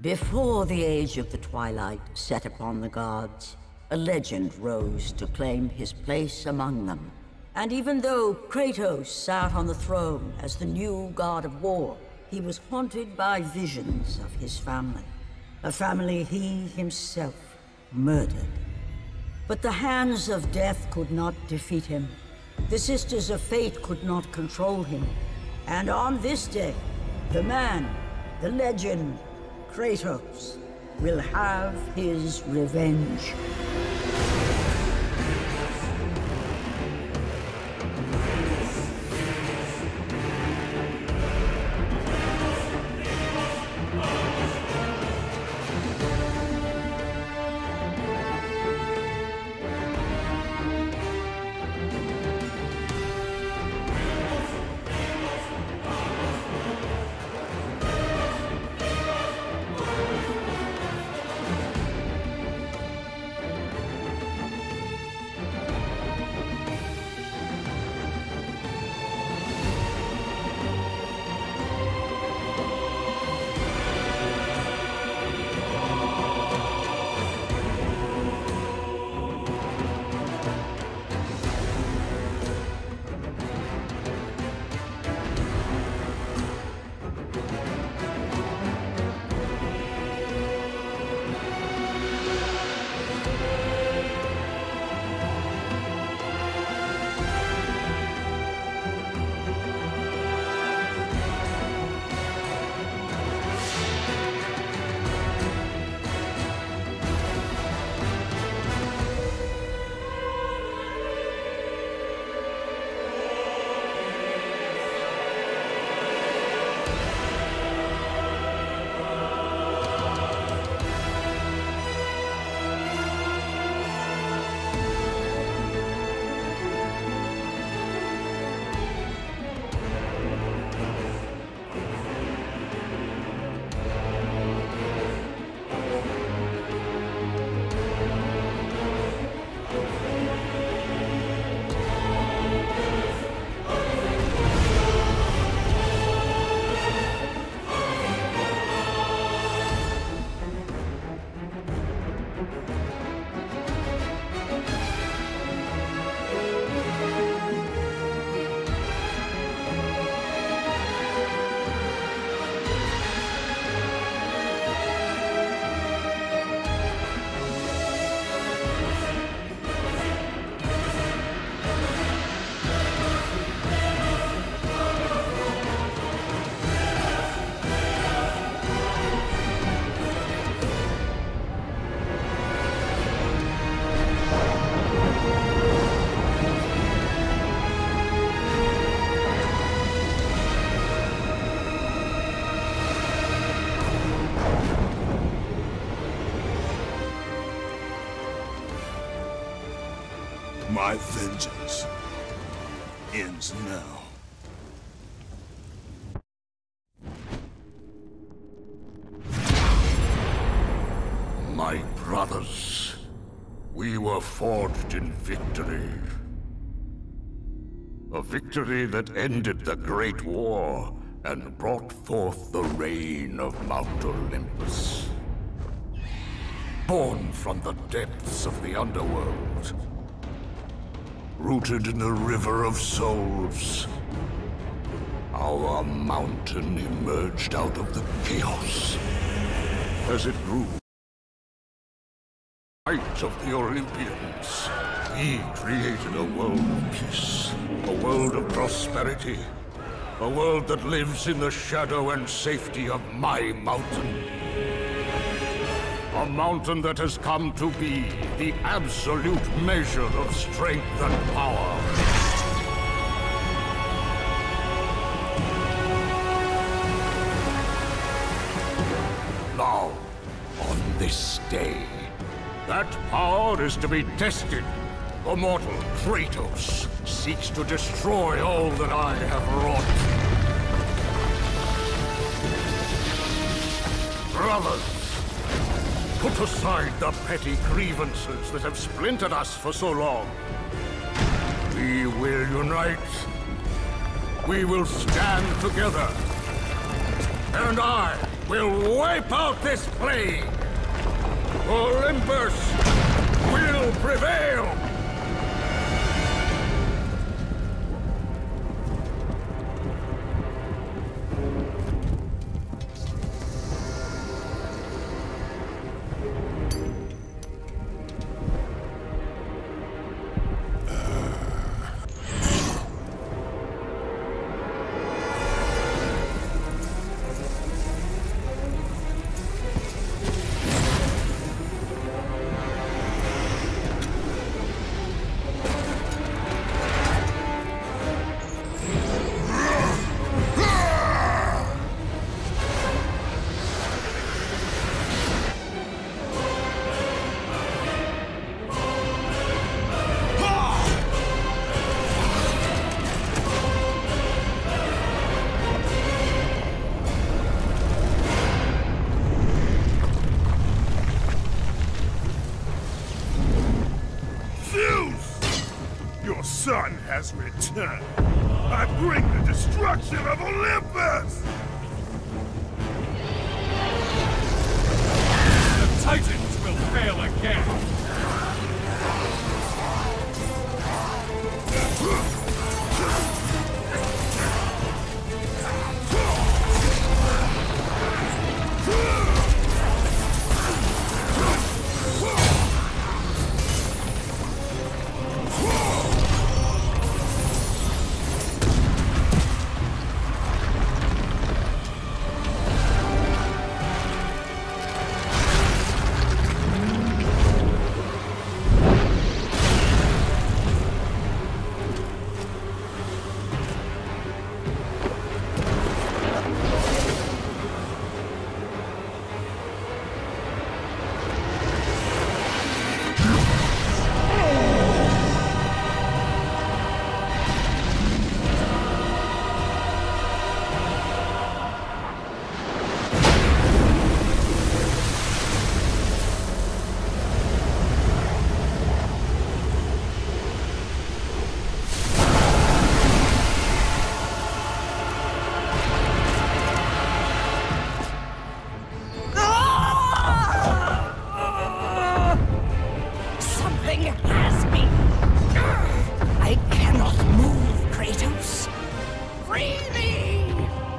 Before the age of the twilight set upon the gods, a legend rose to claim his place among them. And even though Kratos sat on the throne as the new god of war, he was haunted by visions of his family. A family he himself murdered. But the hands of death could not defeat him. The sisters of fate could not control him. And on this day, the man, the legend, Kratos, will have his revenge. My vengeance ends now. My brothers, we were forged in victory. A victory that ended the Great War and brought forth the reign of Mount Olympus. Born from the depths of the underworld, rooted in the River of Souls, our mountain emerged out of the chaos. As it grew, height of the Olympians, he created a world of peace, a world of prosperity, a world that lives in the shadow and safety of my mountain. A mountain that has come to be the absolute measure of strength and power. Now, on this day, that power is to be tested. The mortal Kratos seeks to destroy all that I have wrought. Brothers, put aside the petty grievances that have splintered us for so long. We will unite. We will stand together. And I will wipe out this plague! Olympus will prevail! Your son has returned. I bring the destruction of Olympus! The Titans will fail again! Has me. I cannot move, Kratos. Free me!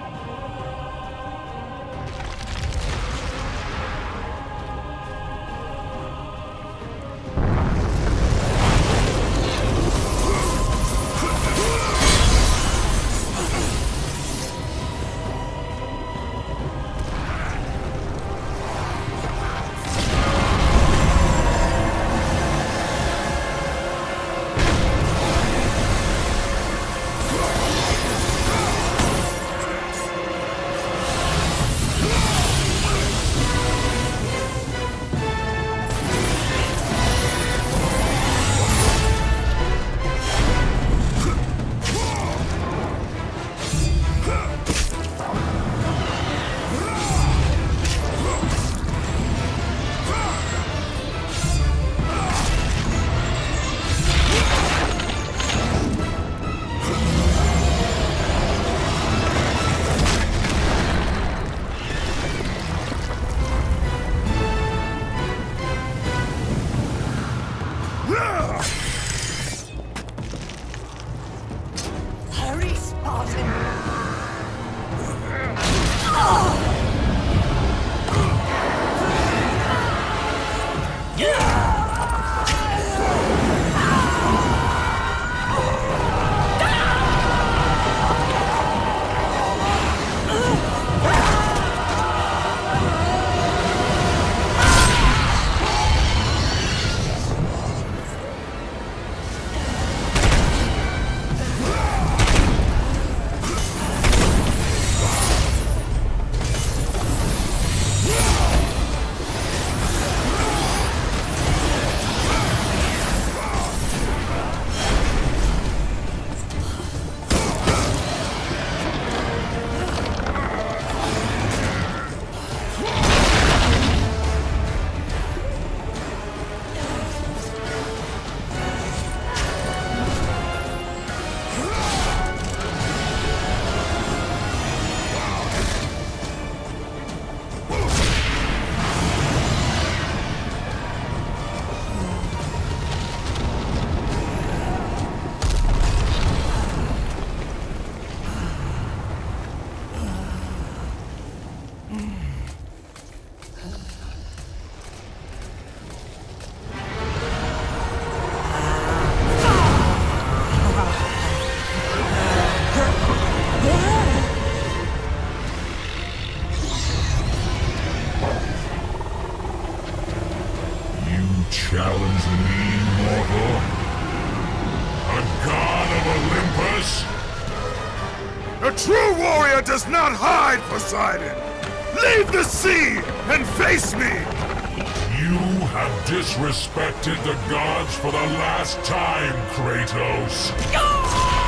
Hurry, Spartan! Challenge me, mortal? A god of Olympus? A true warrior does not hide, Poseidon! Leave the sea and face me! You have disrespected the gods for the last time, Kratos!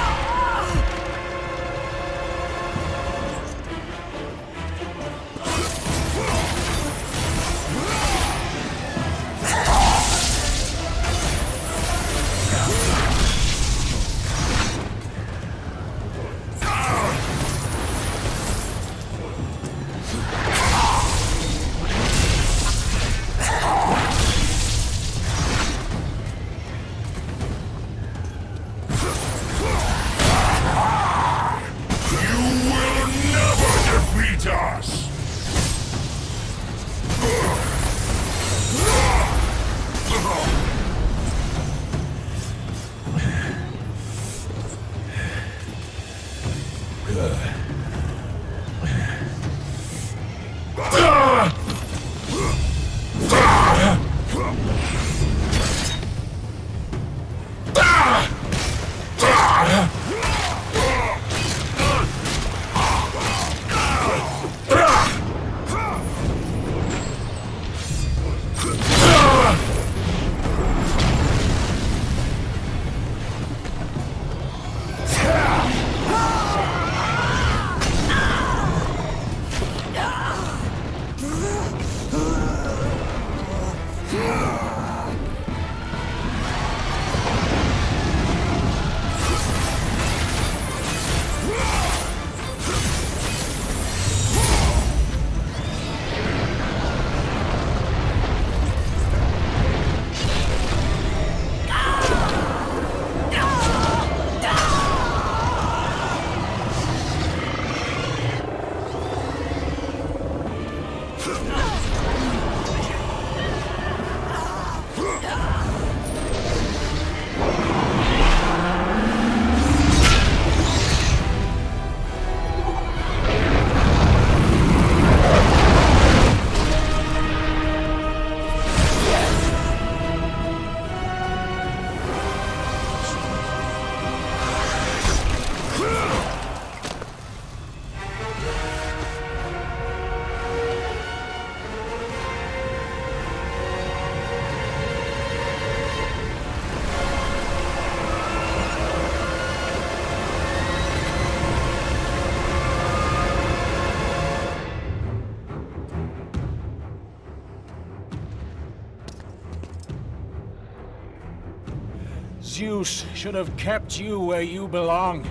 Zeus should have kept you where you belong.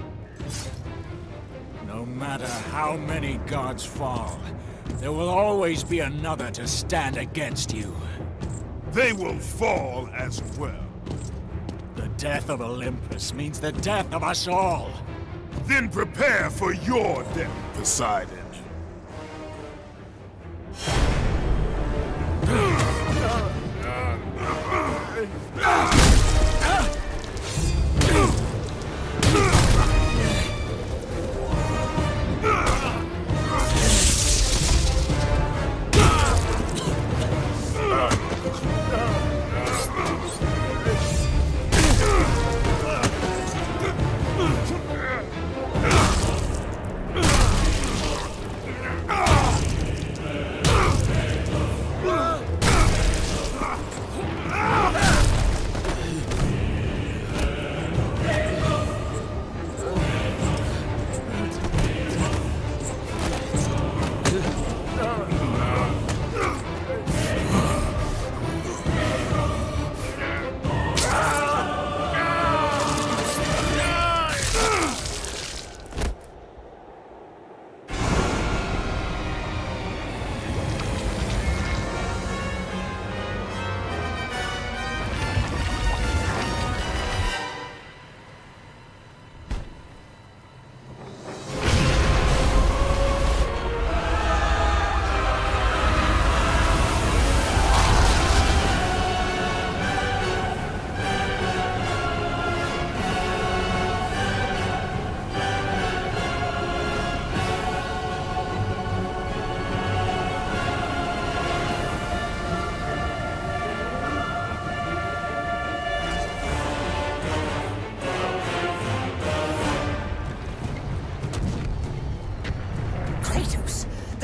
No matter how many gods fall, there will always be another to stand against you. They will fall as well. The death of Olympus means the death of us all. Then prepare for your death, Poseidon.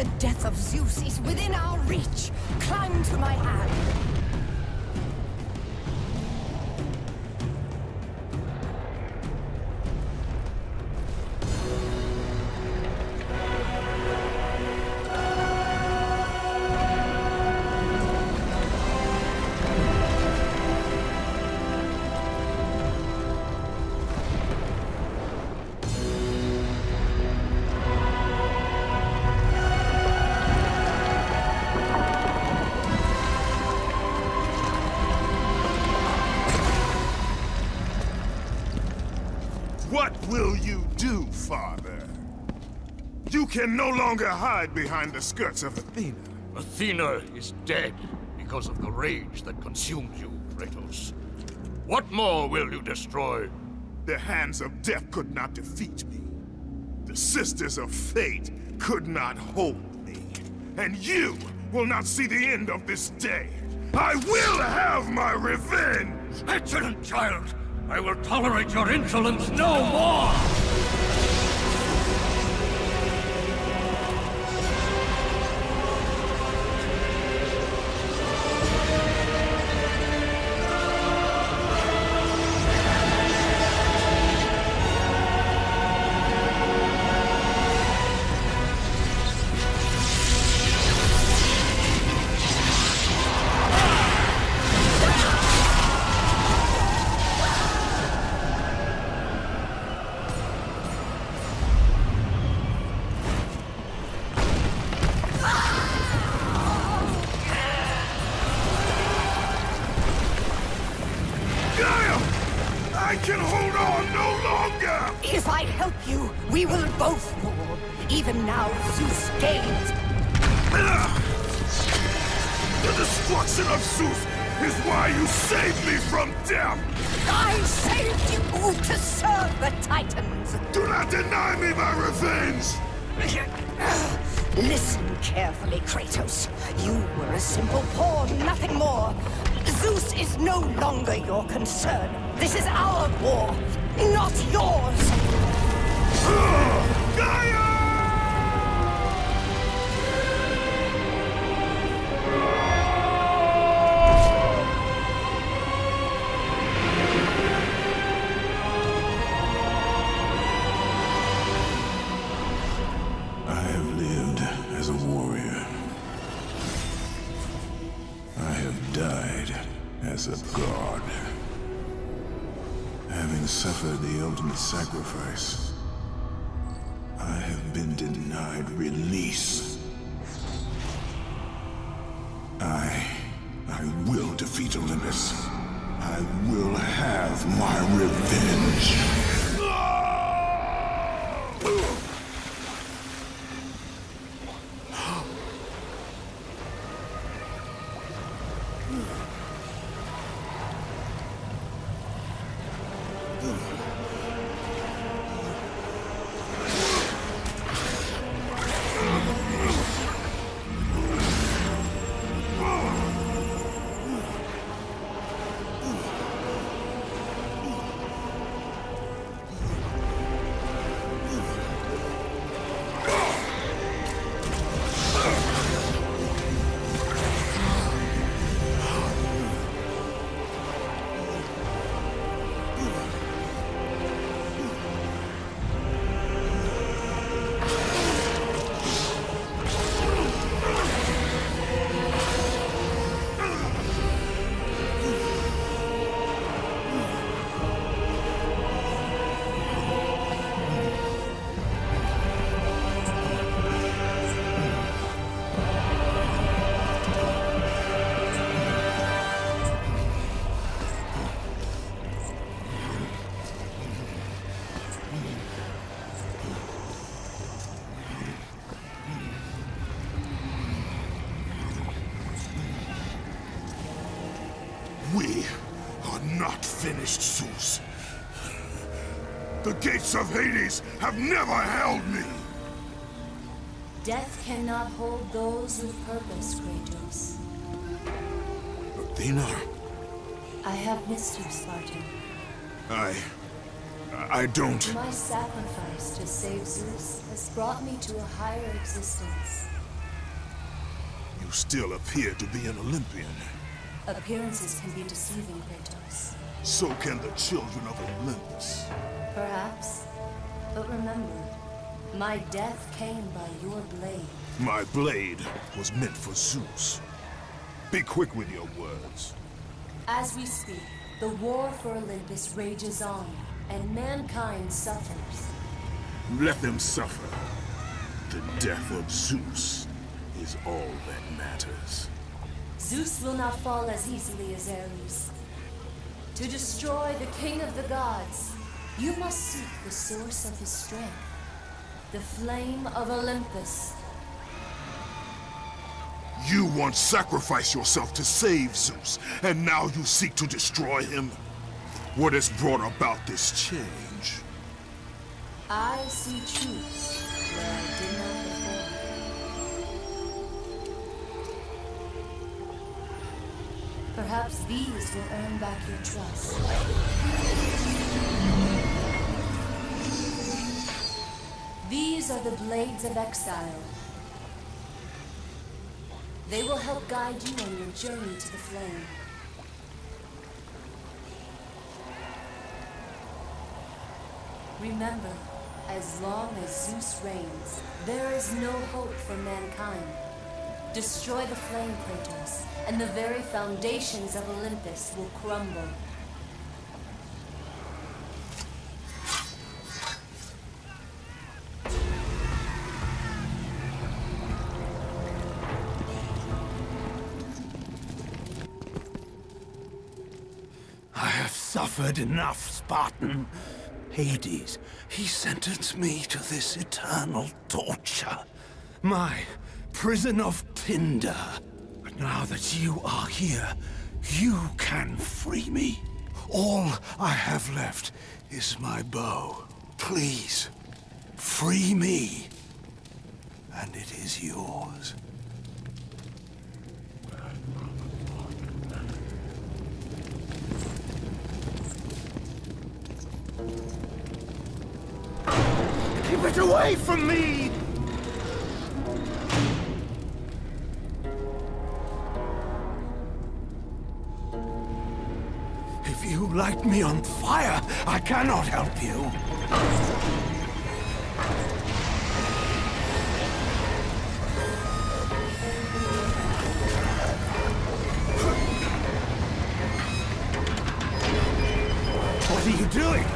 The death of Zeus is within our reach. Climb to my hand. What will you do, Father? You can no longer hide behind the skirts of Athena. Athena is dead because of the rage that consumed you, Kratos. What more will you destroy? The hands of death could not defeat me. The sisters of fate could not hold me. And you will not see the end of this day. I will have my revenge! Excellent, child! I will tolerate your insolence no more! I can hold on no longer! If I help you, we will both fall. Even now, Zeus gains. The destruction of Zeus is why you saved me from death! I saved you to serve the Titans. Do not deny me my revenge! Listen carefully, Kratos. You were a simple pawn, nothing more. Zeus is no longer your concern. This is our war, not yours. Gaia! I have lived as a warrior. I have died as a god. Having suffered the ultimate sacrifice, I have been denied release. I will defeat Olympus. I will have my revenge. We are not finished, Zeus. The gates of Hades have never held me! Death cannot hold those with purpose, Kratos. Athena, I have missed you, Spartan. I don't... My sacrifice to save Zeus has brought me to a higher existence. still appear to be an Olympian. Appearances can be deceiving, Kratos. So can the children of Olympus. Perhaps. But remember, my death came by your blade. My blade was meant for Zeus. Be quick with your words. As we speak, the war for Olympus rages on, and mankind suffers. Let them suffer. The death of Zeus is all that matters. Zeus will not fall as easily as Ares. To destroy the king of the gods, you must seek the source of his strength. The flame of Olympus. You once sacrificed yourself to save Zeus, and now you seek to destroy him? What has brought about this change? I see truths where I did not before. Perhaps these will earn back your trust. These are the blades of exile. They will help guide you on your journey to the flame. Remember, as long as Zeus reigns, there is no hope for mankind. Destroy the flame, Kratos, and the very foundations of Olympus will crumble. I have suffered enough, Spartan. Hades, he sentenced me to this eternal torture. My prison of tinder. But now that you are here, you can free me. All I have left is my bow. Please, free me, and it is yours. Keep it away from me! If you light me on fire, I cannot help you. What are you doing?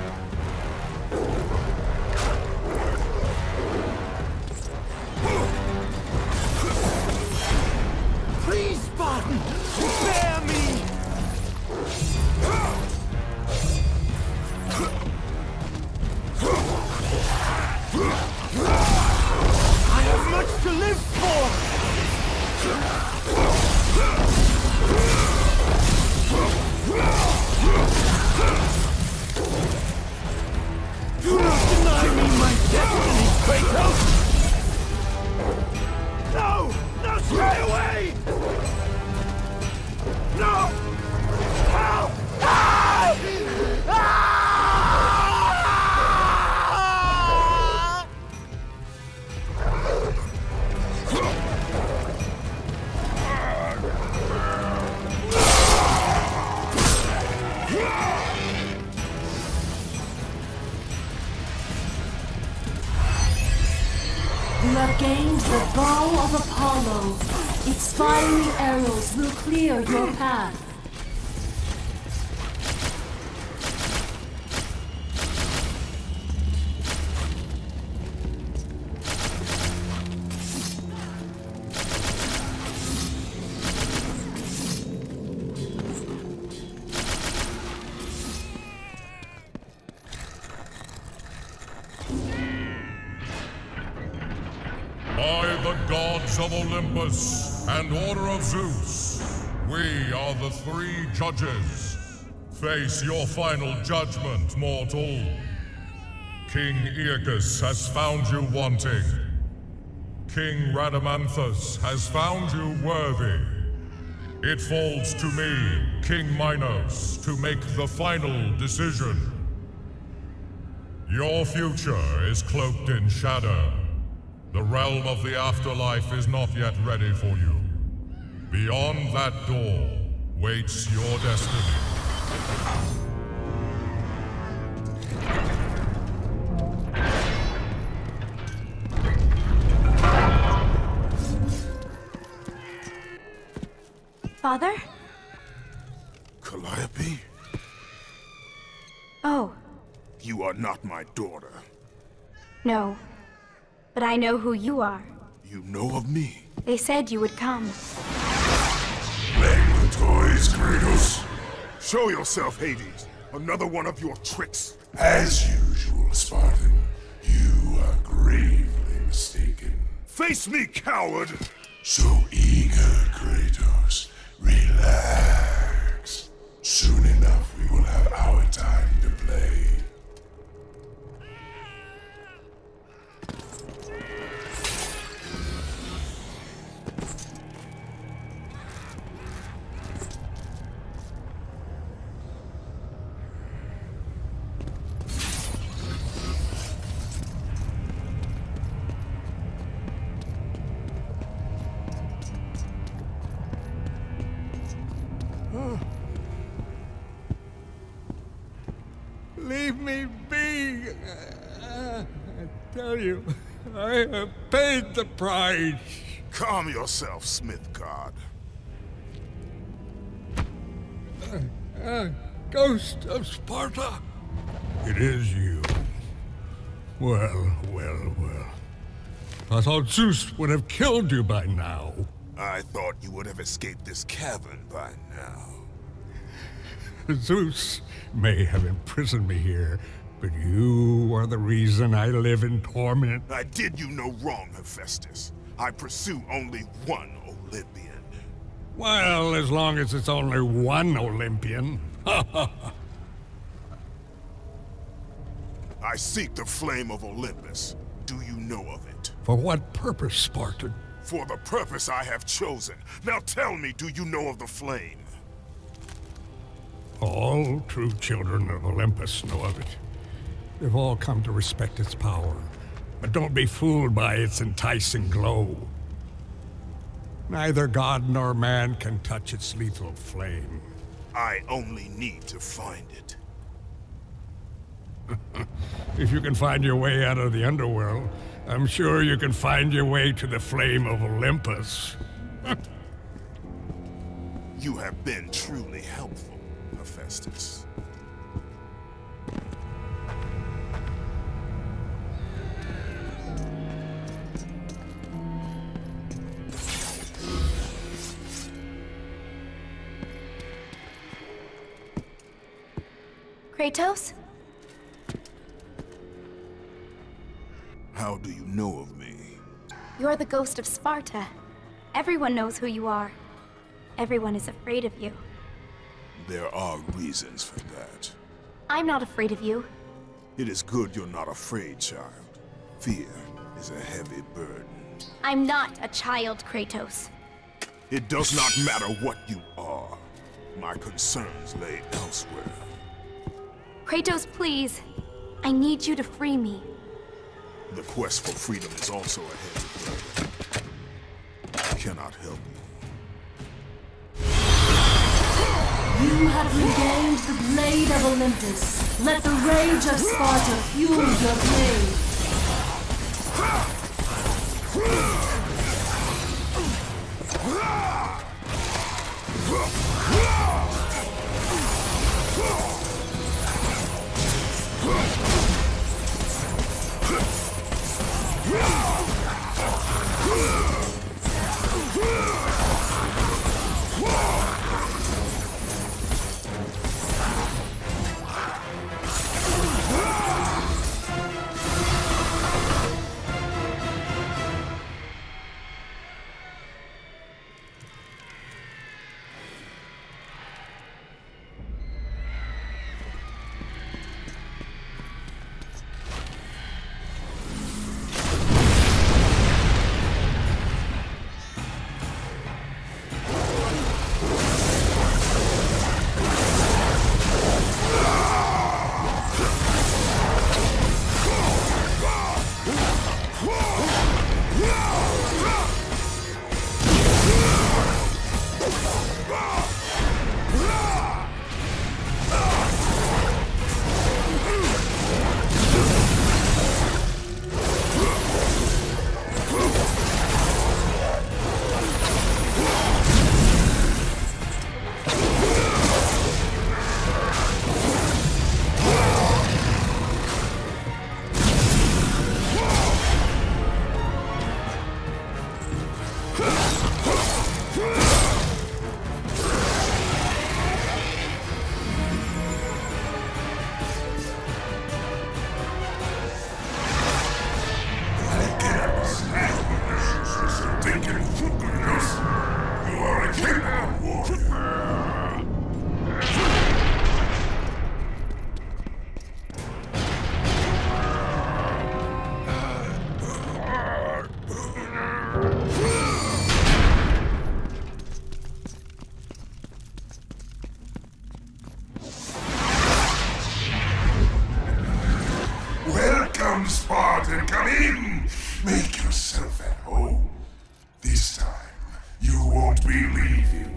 Please, Spartan, spare me! I have much to live for! Do not deny me my destiny, Kratos! No! No, stay away! No! Help! Ah! Ah! You have gained the bow of Apollo. Its fiery arrows will clear your path. By the gods of Olympus and Order of Zeus, we are the three judges. Face your final judgment, mortal. King Aeacus has found you wanting. King Rhadamanthus has found you worthy. It falls to me, King Minos, to make the final decision. Your future is cloaked in shadow. The realm of the afterlife is not yet ready for you. Beyond that door waits your destiny. Father? Calliope? Oh, You are not my daughter. no. But I know who you are. You know of me. They said you would come. Playing with toys, Kratos? Show yourself, Hades. Another one of your tricks. As usual, Spartan. You are gravely mistaken. Face me, coward! So eager, Kratos. Relax. Soon enough, we will have our time to play. Leave me be! I tell you, I have paid the price. Calm yourself, Smith God. Ghost of Sparta? It is you. Well, well, well. I thought Zeus would have killed you by now. I thought you would have escaped this cavern by now. Zeus may have imprisoned me here, but you are the reason I live in torment. I did you no wrong, Hephaestus. I pursue only one Olympian. Well, as long as it's only one Olympian. I seek the flame of Olympus. Do you know of it? For what purpose, Spartan? For the purpose I have chosen. Now tell me, do you know of the flame? All true children of Olympus know of it. They've all come to respect its power. But don't be fooled by its enticing glow. Neither god nor man can touch its lethal flame. I only need to find it. If you can find your way out of the underworld, I'm sure you can find your way to the flame of Olympus. You have been truly helpful, Hephaestus. Kratos? How do you know of me? You're the ghost of Sparta. Everyone knows who you are. Everyone is afraid of you. There are reasons for that. I'm not afraid of you. It is good you're not afraid, child. Fear is a heavy burden. I'm not a child, Kratos. It does not matter what you are. My concerns lay elsewhere. Kratos, please. I need you to free me. The quest for freedom is also a heavy burden. I cannot help you. You have regained the blade of Olympus. Let the rage of Sparta fuel your blade. Welcome, Spartan. Come in. Make yourself at home. This time, you won't be leaving.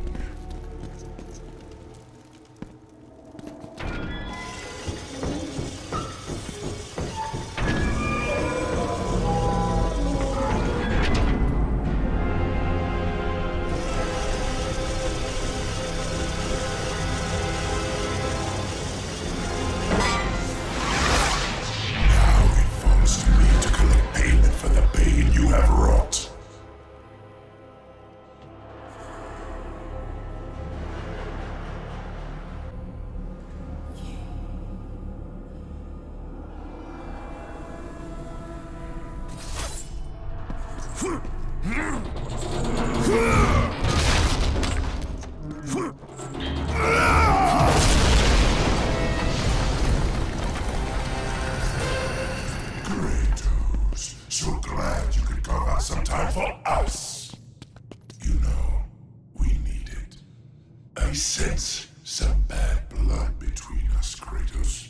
Kratos, so glad you could carve out some time for us. You know, we need it. I sense some bad blood between us, Kratos.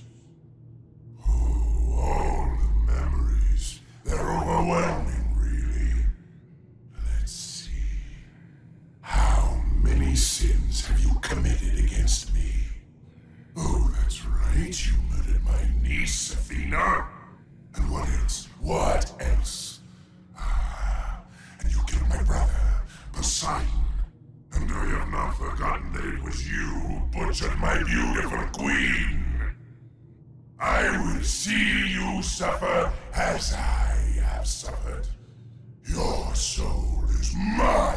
Oh, all the memories. They're overwhelming, really. Let's see. How many sins have you committed against me? Oh, that's right. You murdered my niece, Athena. And what else? What else? And you killed my brother, Poseidon. And I have not forgotten that it was you who butchered my beautiful queen. I will see you suffer as I have suffered. Your soul is mine.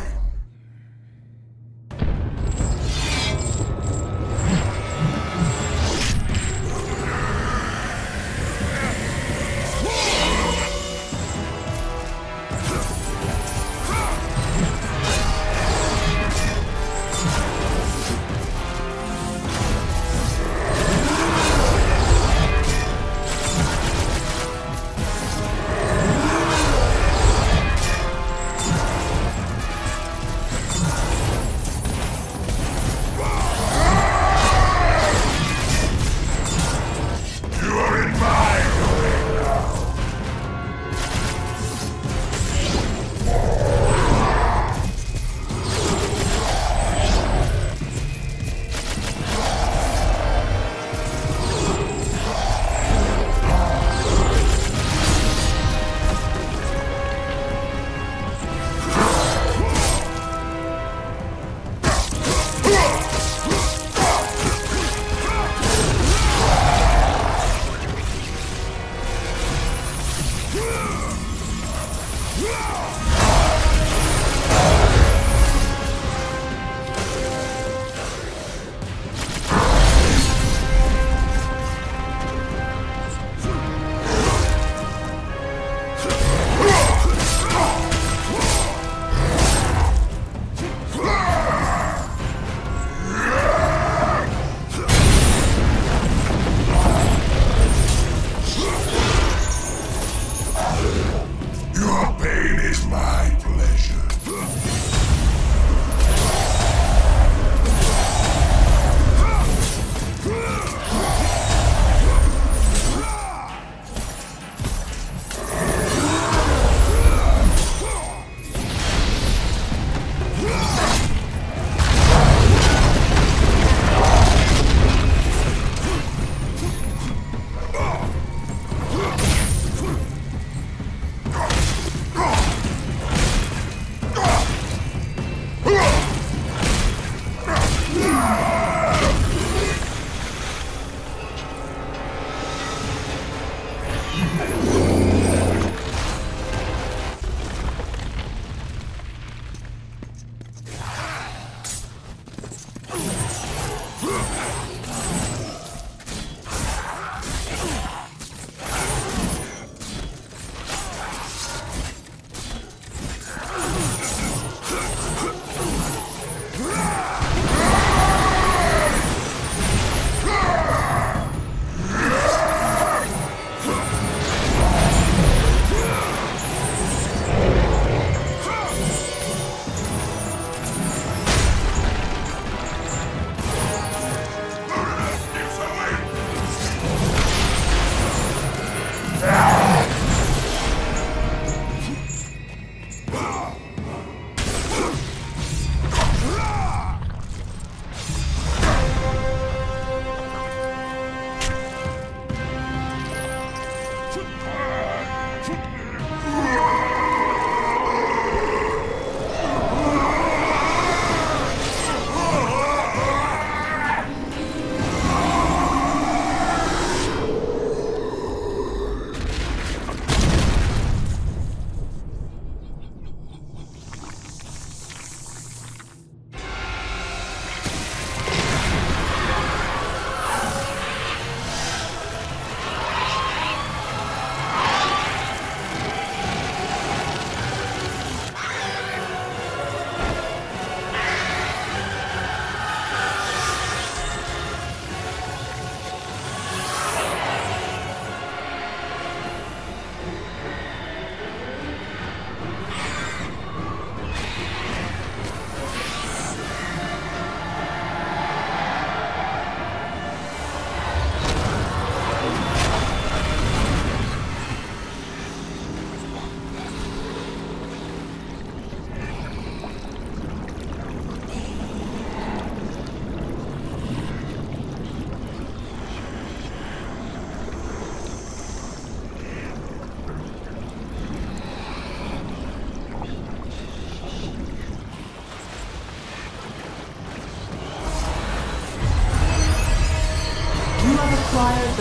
Your pain is mine.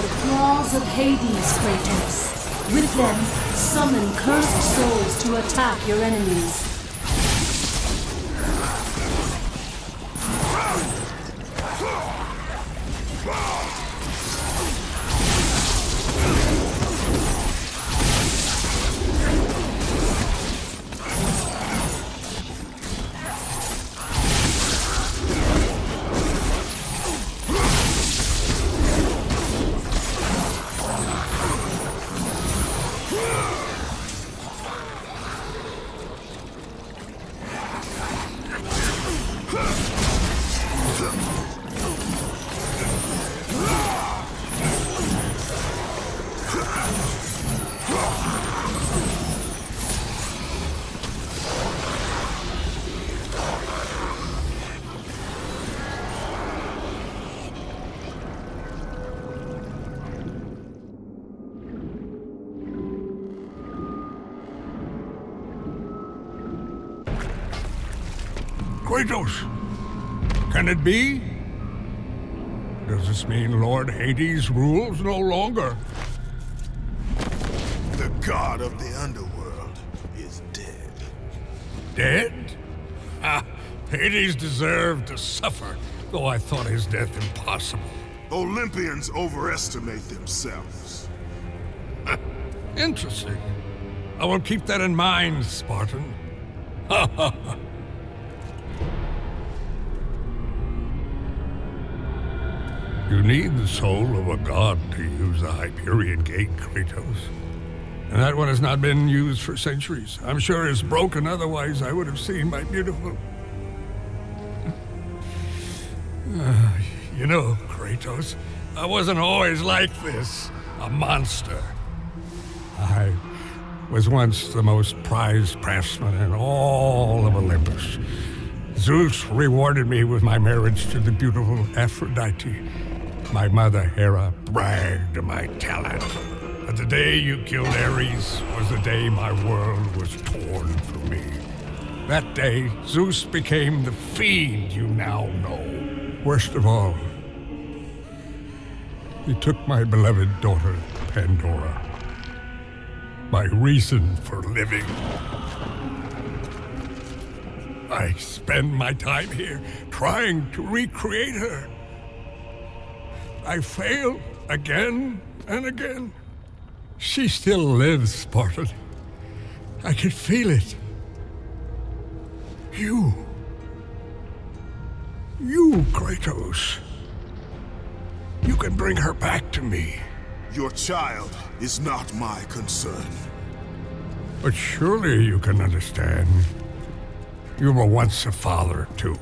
the claws of Hades, Kratos. With them, summon cursed souls to attack your enemies. Kratos! Can it be? Does this mean Lord Hades rules no longer? The god of the underworld is dead. Dead? Ah, Hades deserved to suffer, though I thought his death impossible. Olympians overestimate themselves. Interesting. I will keep that in mind, Spartan. Ha ha ha. You need the soul of a god to use the Hyperion Gate, Kratos. And that one has not been used for centuries. I'm sure it's broken, otherwise I would have seen my beautiful... You know, Kratos, I wasn't always like this. A monster. I was once the most prized craftsman in all of Olympus. Zeus rewarded me with my marriage to the beautiful Aphrodite. My mother, Hera, bragged of my talent. But the day you killed Ares was the day my world was torn from me. That day, Zeus became the fiend you now know. Worst of all, he took my beloved daughter, Pandora. My reason for living. I spend my time here trying to recreate her. I fail again and again. She still lives, Spartan. I can feel it. You, Kratos. You can bring her back to me. Your child is not my concern. But surely you can understand. You were once a father, too.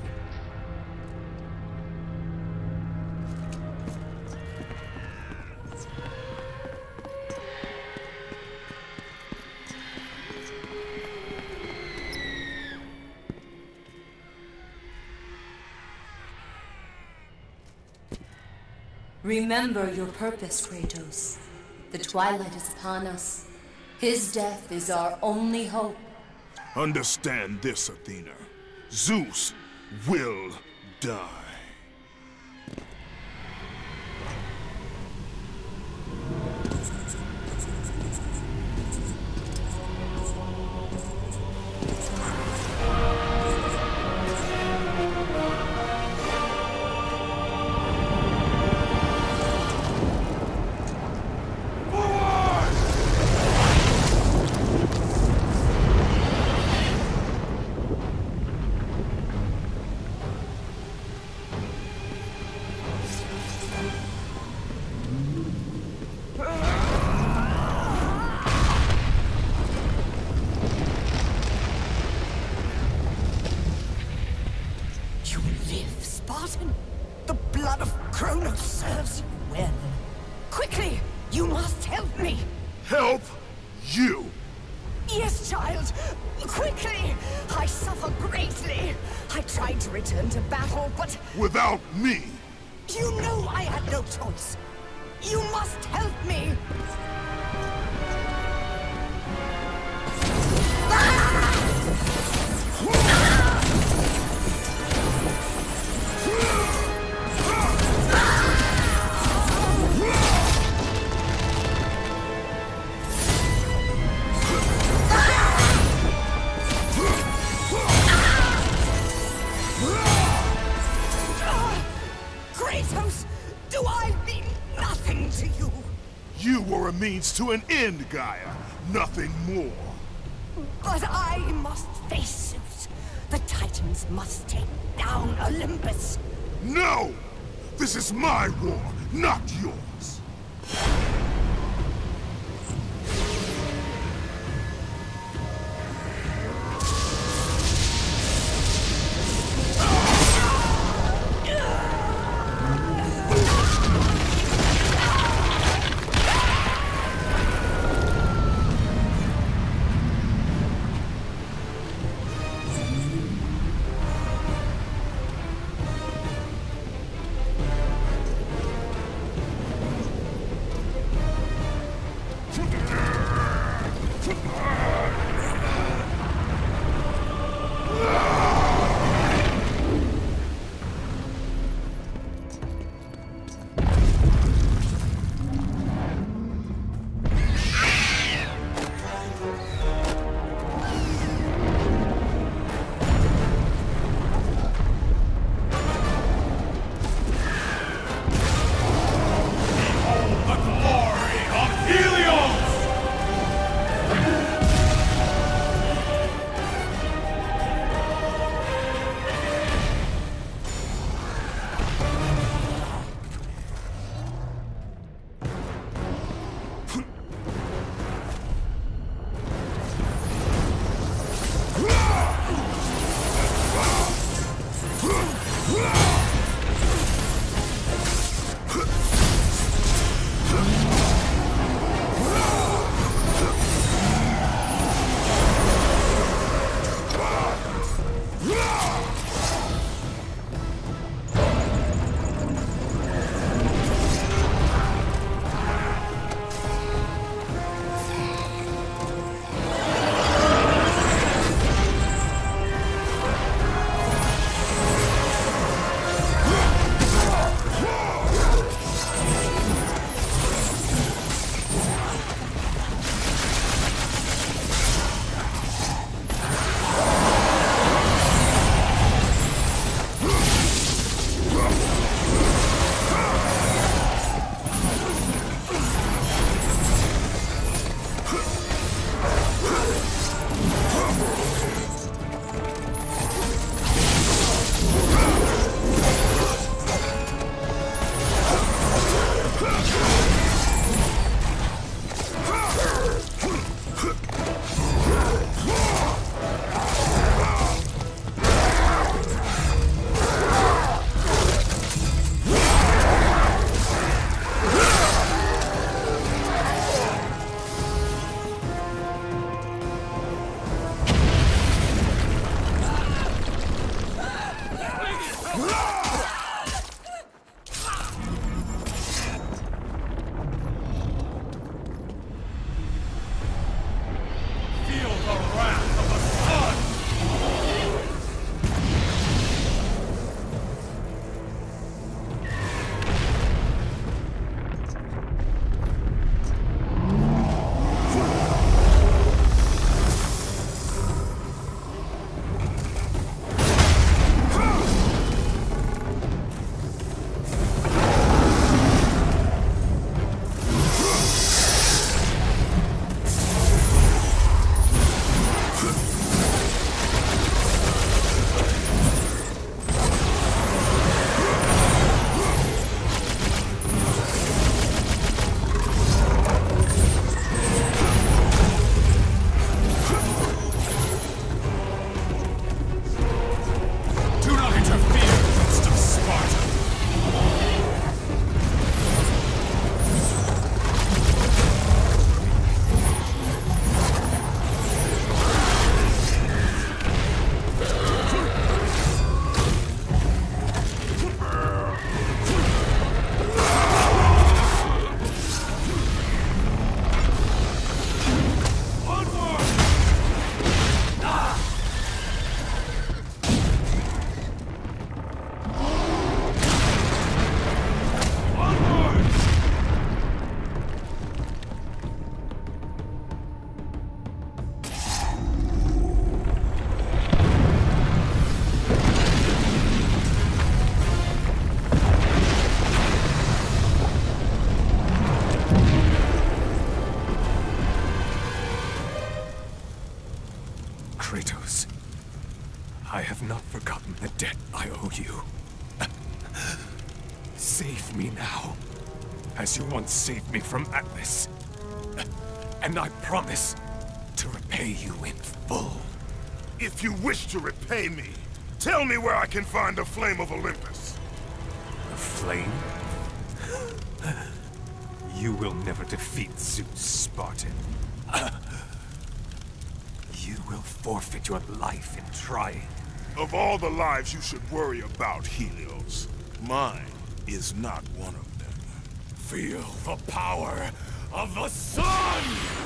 Remember your purpose, Kratos. The twilight is upon us. His death is our only hope. Understand this, Athena. Zeus will die. The blood of Kratos serves you well. Quickly, you must help me. Help you? Yes, child. Quickly! I suffer greatly. I tried to return to battle, but... Without me? You know I had no choice. You must help me. means to an end, Gaia. Nothing more. But I must face Zeus. The Titans must take down Olympus. No! This is my war, not yours. Kratos, I have not forgotten the debt I owe you. Save me now, as you once saved me from Atlas. And I promise to repay you in full. If you wish to repay me, tell me where I can find the Flame of Olympus. The flame? You will never defeat Zeus, Spartan. You will forfeit your life in trying. Of all the lives you should worry about, Helios, mine is not one of them. Feel the power of the sun!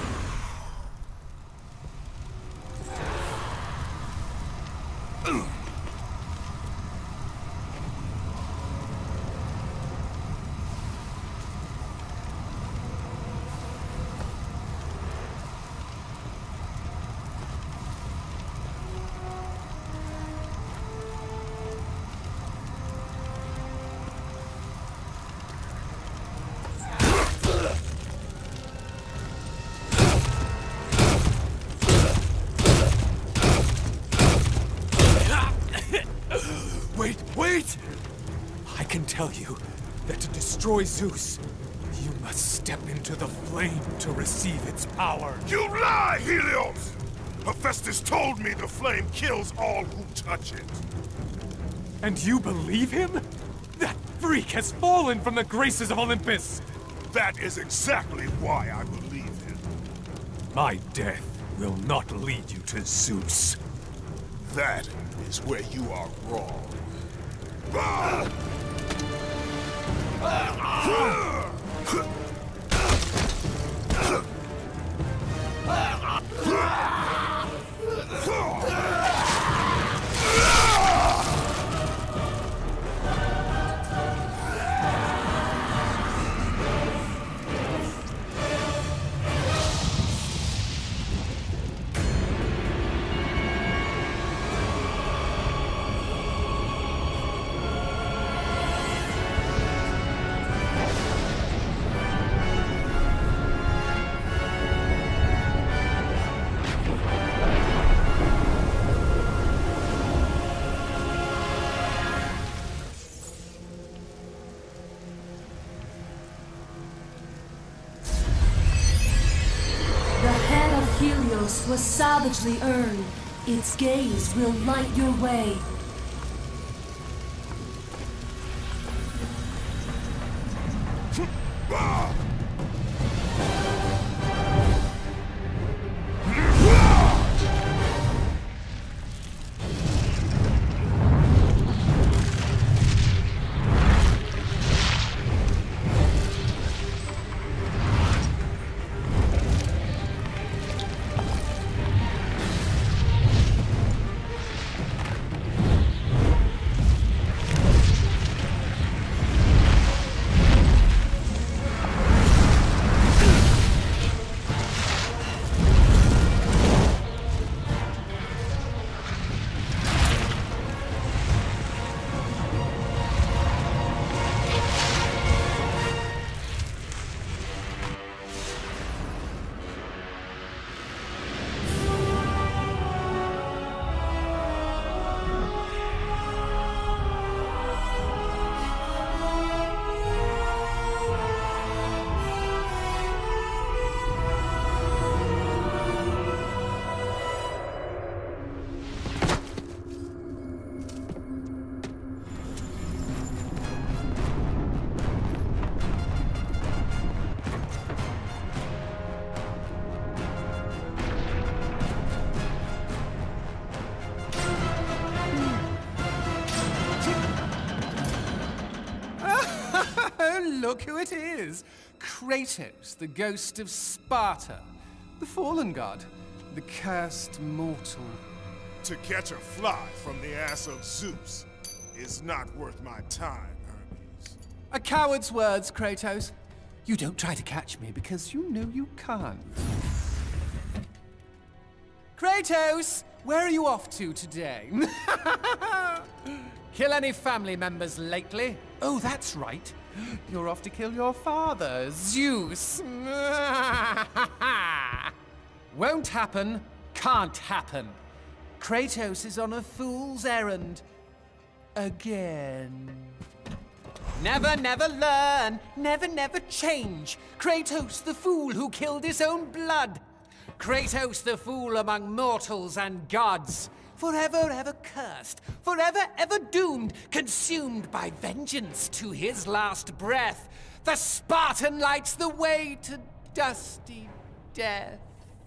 Wait! I can tell you that to destroy Zeus, you must step into the flame to receive its power. You lie, Helios! Hephaestus told me the flame kills all who touch it. And you believe him? That freak has fallen from the graces of Olympus! That is exactly why I believe him. My death will not lead you to Zeus. That is where you are wrong. Helios was savagely earned. Its gaze will light your way. Look who it is! Kratos, the ghost of Sparta. The fallen god. The cursed mortal. To catch a fly from the ass of Zeus is not worth my time, Hermes. A coward's words, Kratos. You don't try to catch me because you know you can't. Kratos! Where are you off to today? Kill any family members lately? Oh, that's right. You're off to kill your father, Zeus. Won't happen, can't happen. Kratos is on a fool's errand. Again. Never, never learn. Never, never change. Kratos, the fool who killed his own blood. Kratos, the fool among mortals and gods. Forever, ever cursed. Forever, ever doomed. Consumed by vengeance to his last breath. The Spartan lights the way to dusty death.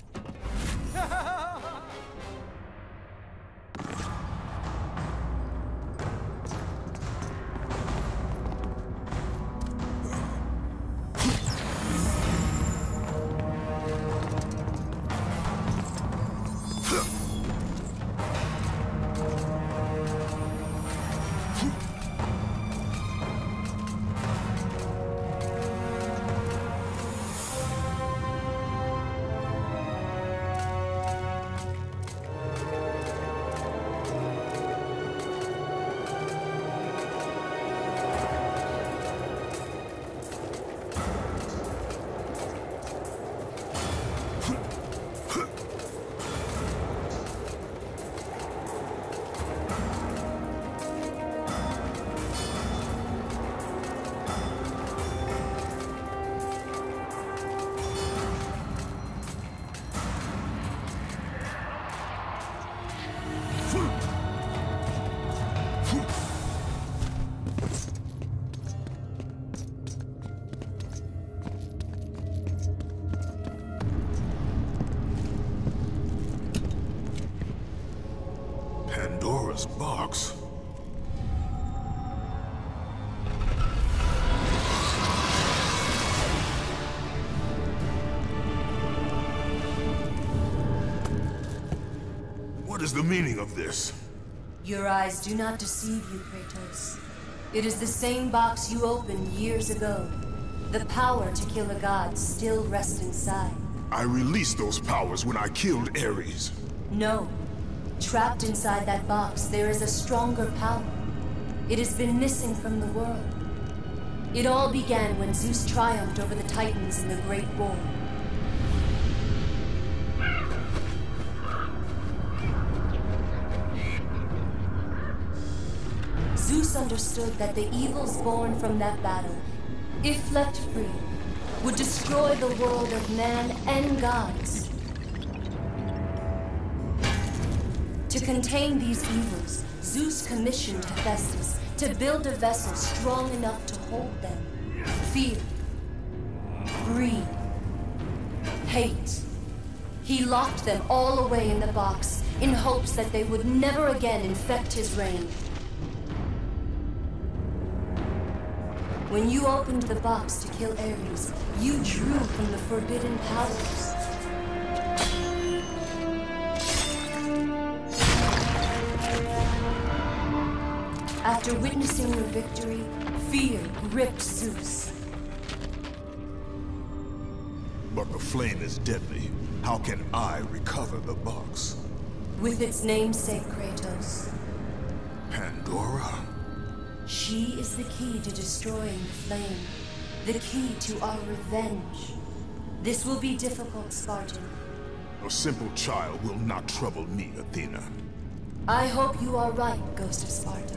Pandora's box. What is the meaning of this? Your eyes do not deceive you, Kratos. It is the same box you opened years ago. The power to kill a god still rests inside. I released those powers when I killed Ares. No. Trapped inside that box, there is a stronger power. It has been missing from the world. It all began when Zeus triumphed over the Titans in the Great War. Zeus understood that the evils born from that battle, if left free, would destroy the world of man and gods. To contain these evils, Zeus commissioned Hephaestus to build a vessel strong enough to hold them. Fear, greed, hate. He locked them all away in the box in hopes that they would never again infect his reign. When you opened the box to kill Ares, you drew from the forbidden powers. After witnessing your victory, fear gripped Zeus. But the flame is deadly. How can I recover the box? With its namesake, Kratos. Pandora? She is the key to destroying the flame. The key to our revenge. This will be difficult, Spartan. A simple child will not trouble me, Athena. I hope you are right, Ghost of Sparta.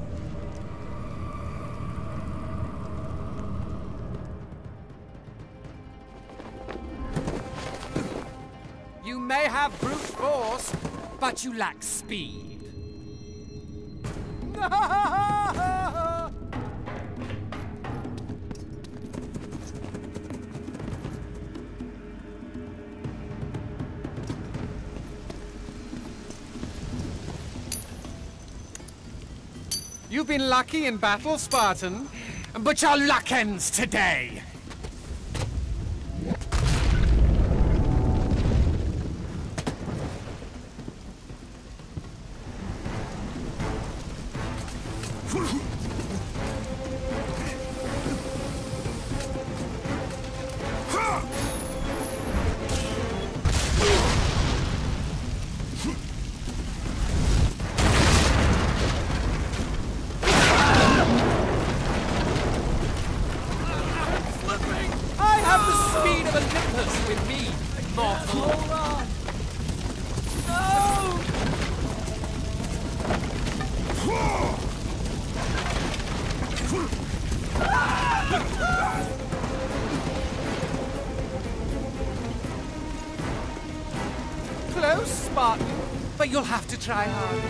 You may have brute force, but you lack speed. You've been lucky in battle, Spartan, but your luck ends today. Of Olympus with me, mortal. Hold on. No! but you'll have to try hard.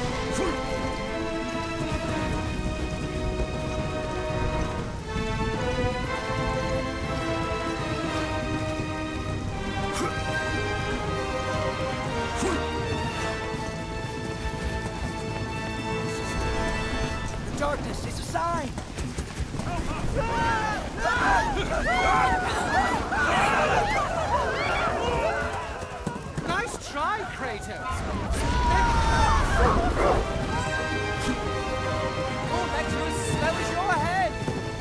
The darkness is a sign! Nice try, Kratos! Your legs are as slow as your head!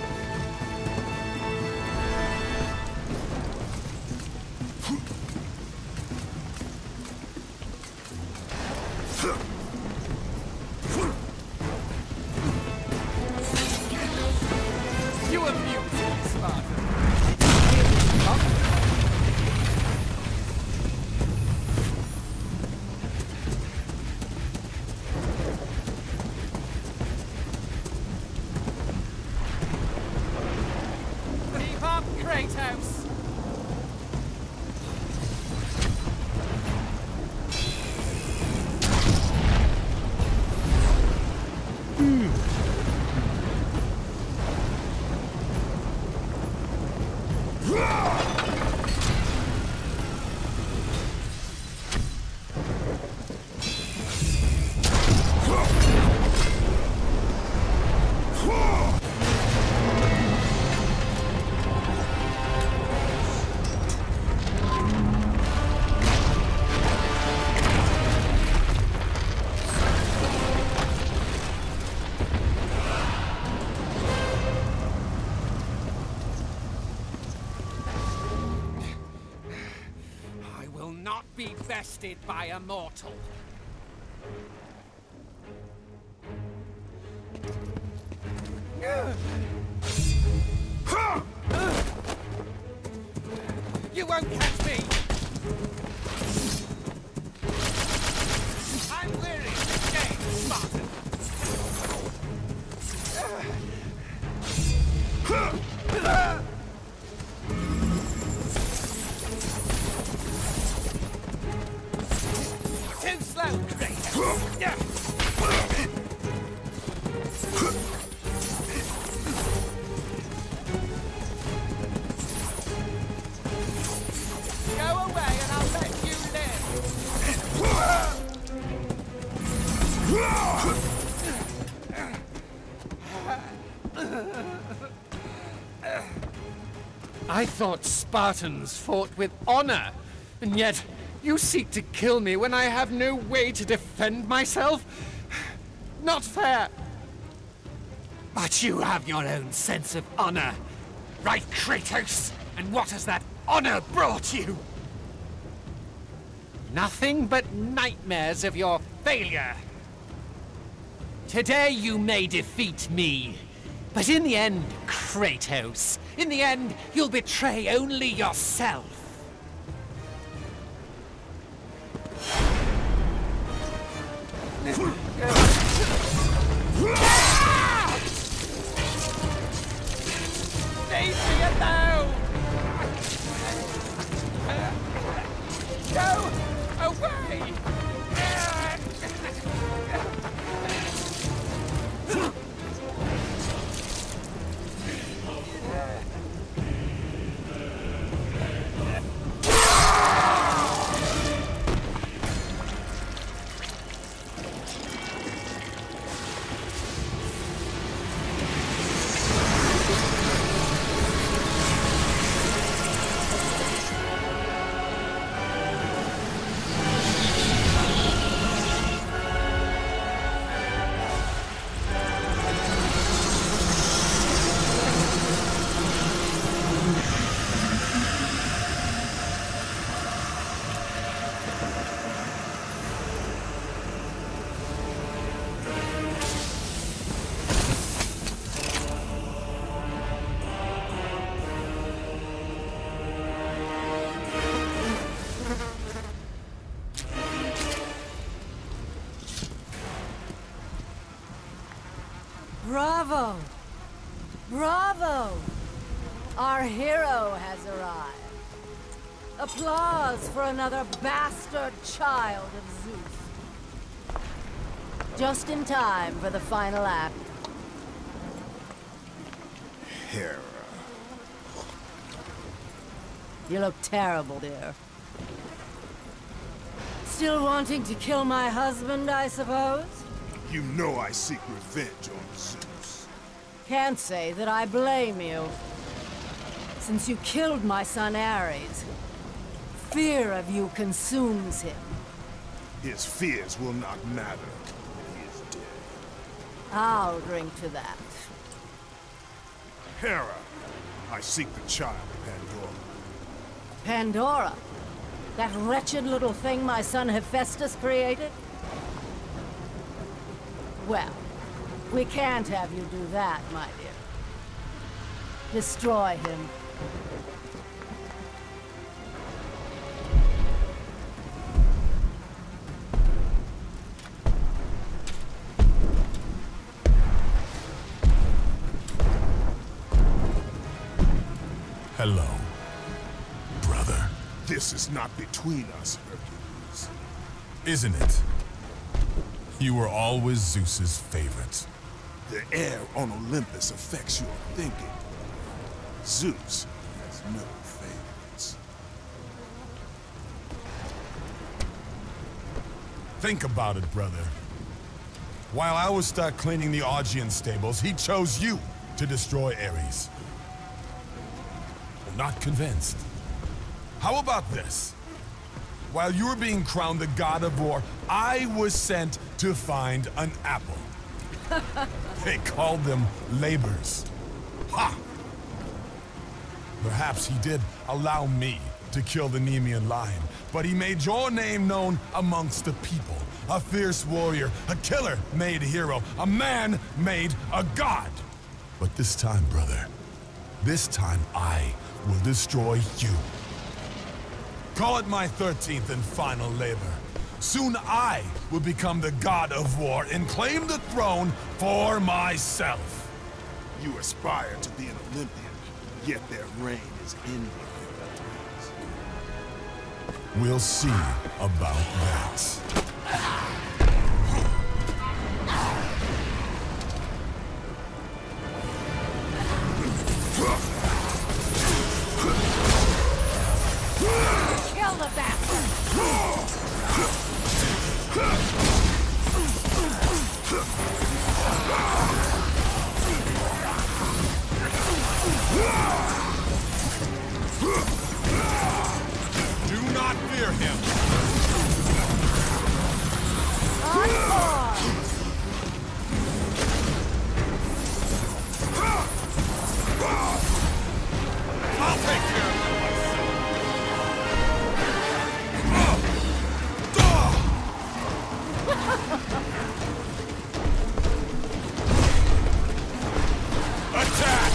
You amuse me, Spartan. Keep up, Kratos! I will not be bested by a mortal. You won't catch me! I'm weary of this game, Spartan! Too slow, Kratos! Go away and I'll let you live! I thought Spartans fought with honor, and yet you seek to kill me when I have no way to defend myself? Not fair! But you have your own sense of honor, right, Kratos? And what has that honor brought you? Nothing but nightmares of your failure. Today you may defeat me, but in the end, Kratos, in the end, you'll betray only yourself. Leave me alone! Go away! Bravo! Bravo! Our hero has arrived. Applause for another bastard child of Zeus. Just in time for the final act. Hera. You look terrible, dear. Still wanting to kill my husband, I suppose? You know I seek revenge on Zeus. Can't say that I blame you. Since you killed my son Ares, fear of you consumes him. His fears will not matter. He is dead. I'll drink to that. Hera, I seek the child, Pandora. Pandora? That wretched little thing my son Hephaestus created? Well, we can't have you do that, my dear. Destroy him. Hello, brother. This is not between us, Hercules. Isn't it? You were always Zeus's favorite. The air on Olympus affects your thinking. Zeus has no favorites. Think about it, brother. While I was stuck cleaning the Augean stables, he chose you to destroy Ares. I'm not convinced. How about this? While you were being crowned the god of war, I was sent to find an apple. They called them labors. Ha! Perhaps he did allow me to kill the Nemean lion, but he made your name known amongst the people. A fierce warrior, a killer made hero, a man made a god. But this time, brother, this time I will destroy you. Call it my 13th and final labor. Soon I will become the god of war and claim the throne for myself. You aspire to be an Olympian, yet their reign is ending. We'll see about that. Kill the bastard! Do not fear him. I'll take care of him Attack!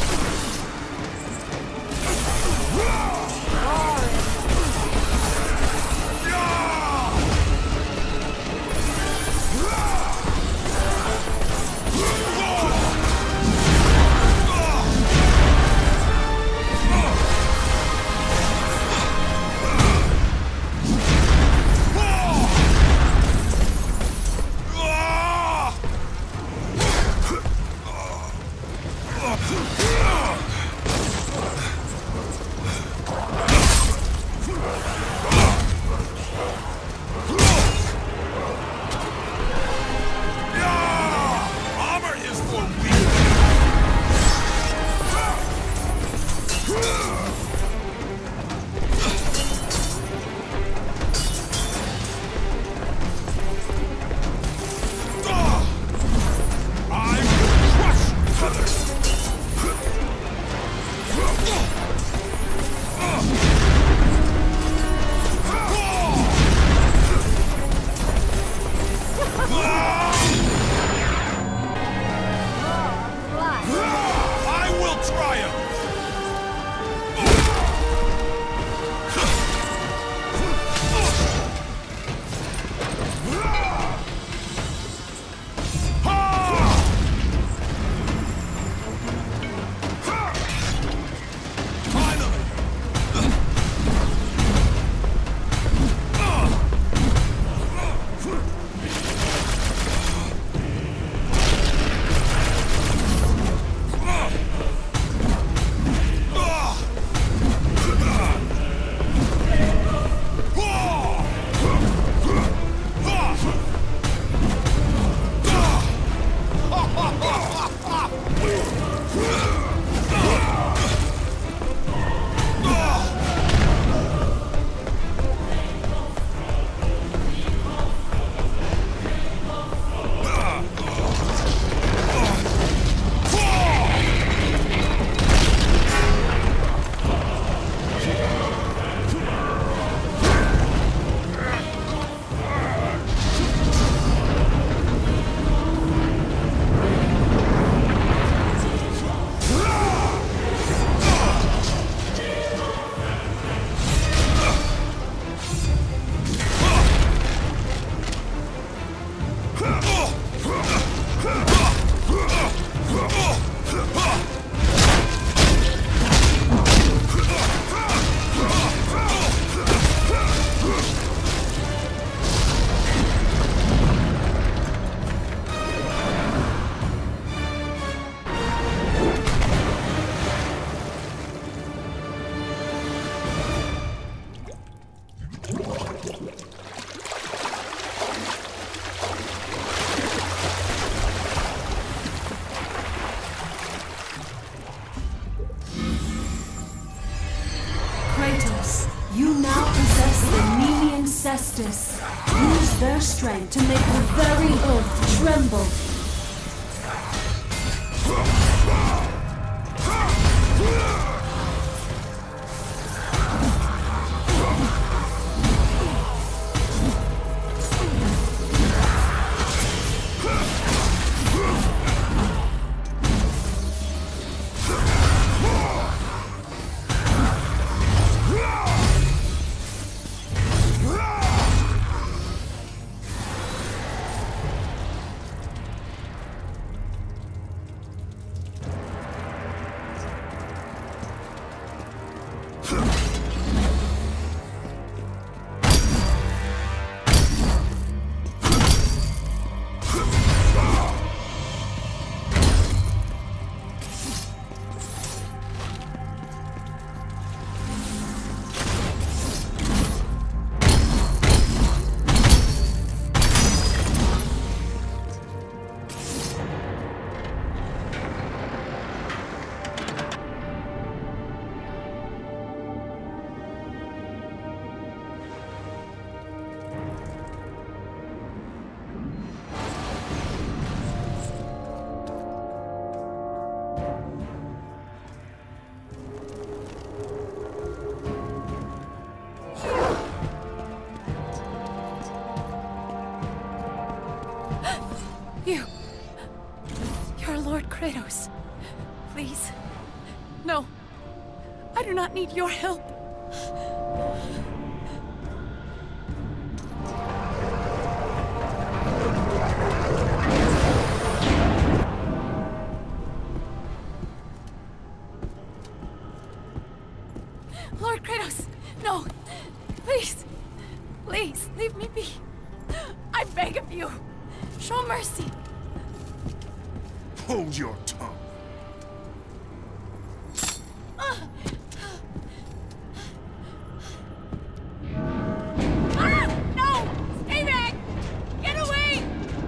strength to make the very earth tremble. You're Lord Kratos. Please. No. I do not need your help. Lord Kratos, no. Please. Please, leave me be. I beg of you. Show mercy. Hold your tongue. No! Stay back! Get away!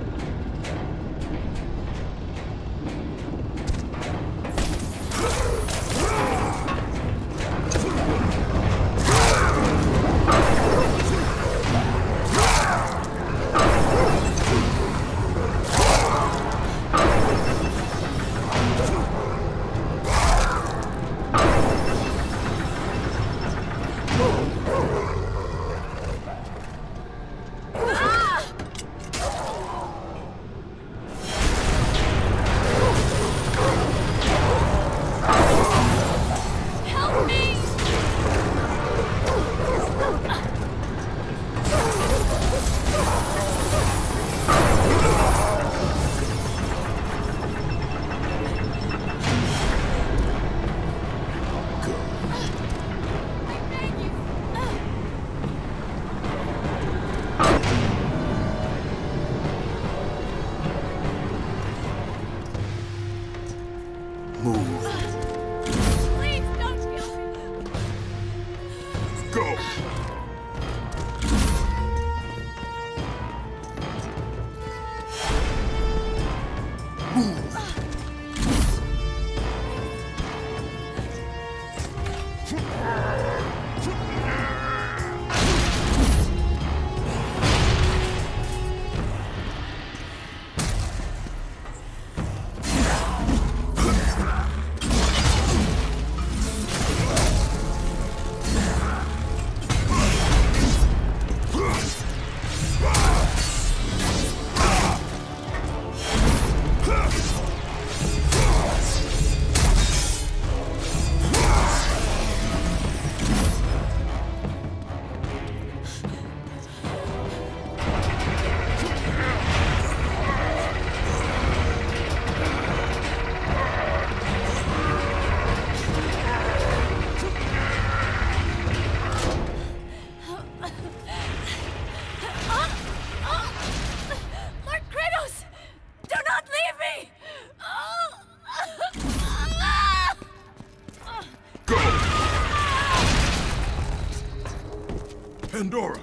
Pandora!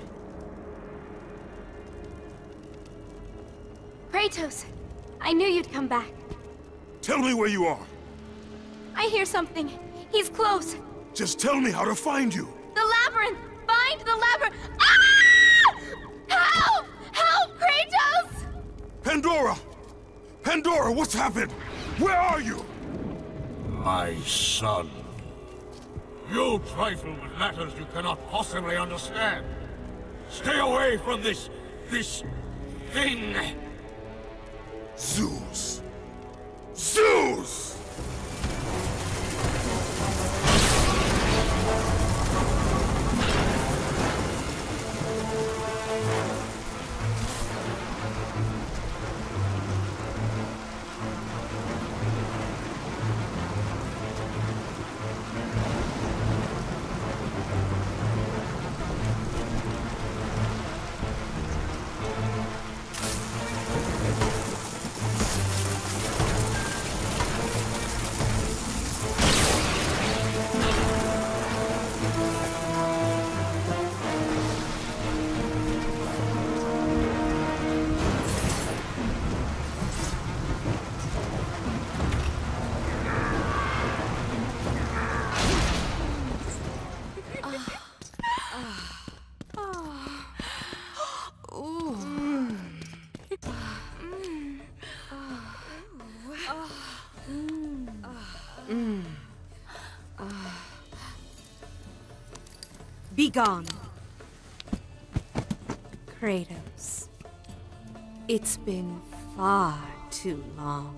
Kratos, I knew you'd come back. Tell me where you are. I hear something. He's close. Just tell me how to find you. The labyrinth! Find the labyrinth! Ah! Help! Help Pandora! Pandora, what's happened? Where are you? My son. You trifle with matters you cannot possibly understand. Stay away from this thing. Zeus! Zeus! Be gone. Kratos. It's been far too long.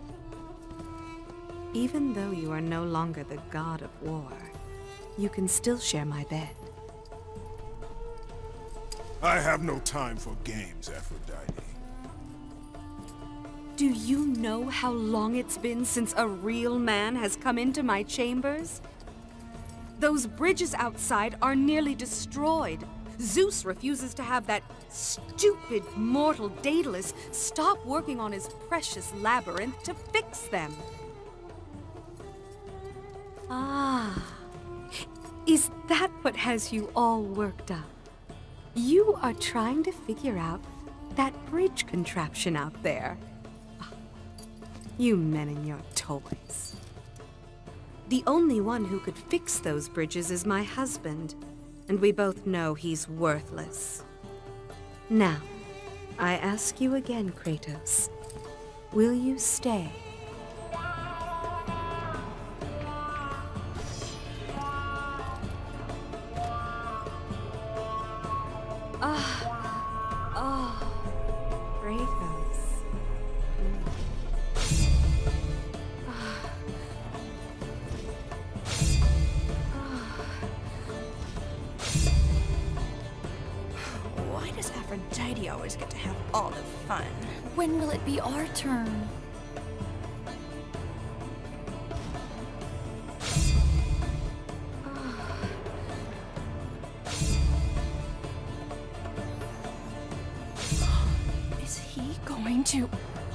Even though you are no longer the god of war, you can still share my bed. I have no time for games, Aphrodite. Do you know how long it's been since a real man has come into my chambers? Those bridges outside are nearly destroyed. Zeus refuses to have that stupid mortal Daedalus stop working on his precious labyrinth to fix them. Ah, is that what has you all worked up? You are trying to figure out that bridge contraption out there. You men and your toys. The only one who could fix those bridges is my husband, and we both know he's worthless. Now, I ask you again, Kratos, will you stay? Kratos. Why does Aphrodite always get to have all the fun? When will it be our turn? Is he going to...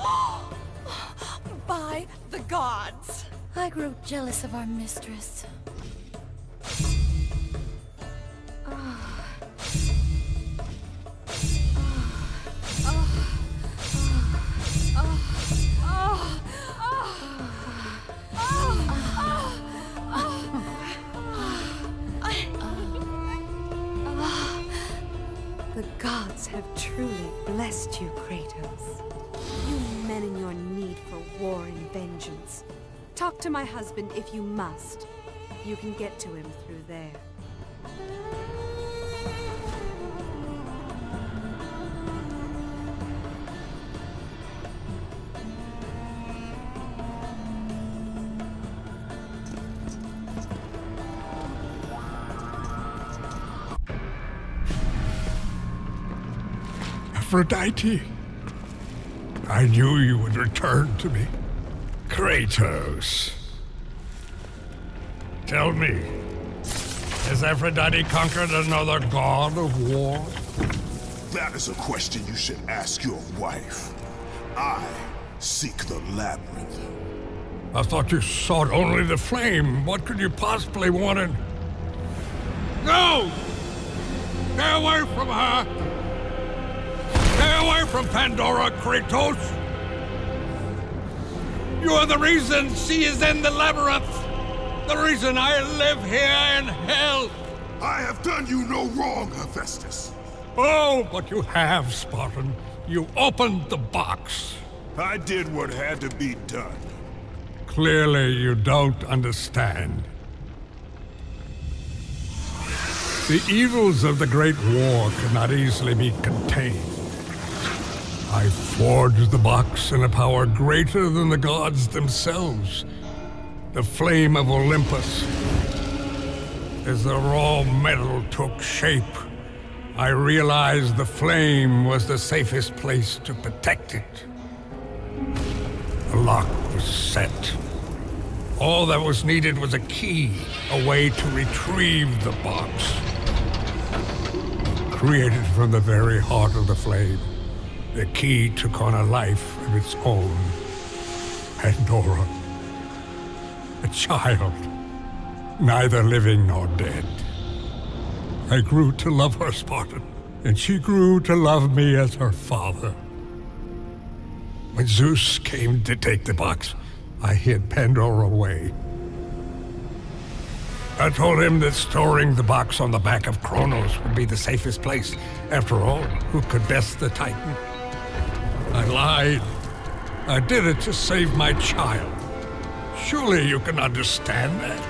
by the gods? I grow jealous of our mistress. The gods have truly blessed you, Kratos. You men in your need for war and vengeance. Talk to my husband if you must. You can get to him through there. Aphrodite, I knew you would return to me. Kratos. Tell me, has Aphrodite conquered another god of war? That is a question you should ask your wife. I seek the labyrinth. I thought you sought only the flame. What could you possibly want in... No! Stay away from her! Stay away from Pandora, Kratos! You are the reason she is in the labyrinth! The reason I live here in hell! I have done you no wrong, Hephaestus. Oh, but you have, Spartan. You opened the box. I did what had to be done. Clearly, you don't understand. The evils of the Great War could not easily be contained. I forged the box in a power greater than the gods themselves. The flame of Olympus. As the raw metal took shape, I realized the flame was the safest place to protect it. The lock was set. All that was needed was a key, a way to retrieve the box. Created from the very heart of the flame, the key took on a life of its own. Pandora. A child, neither living nor dead. I grew to love her, Spartan, and she grew to love me as her father. When Zeus came to take the box, I hid Pandora away. I told him that storing the box on the back of Kratos would be the safest place. After all, who could best the Titan? I lied. I did it to save my child. Surely you can understand that.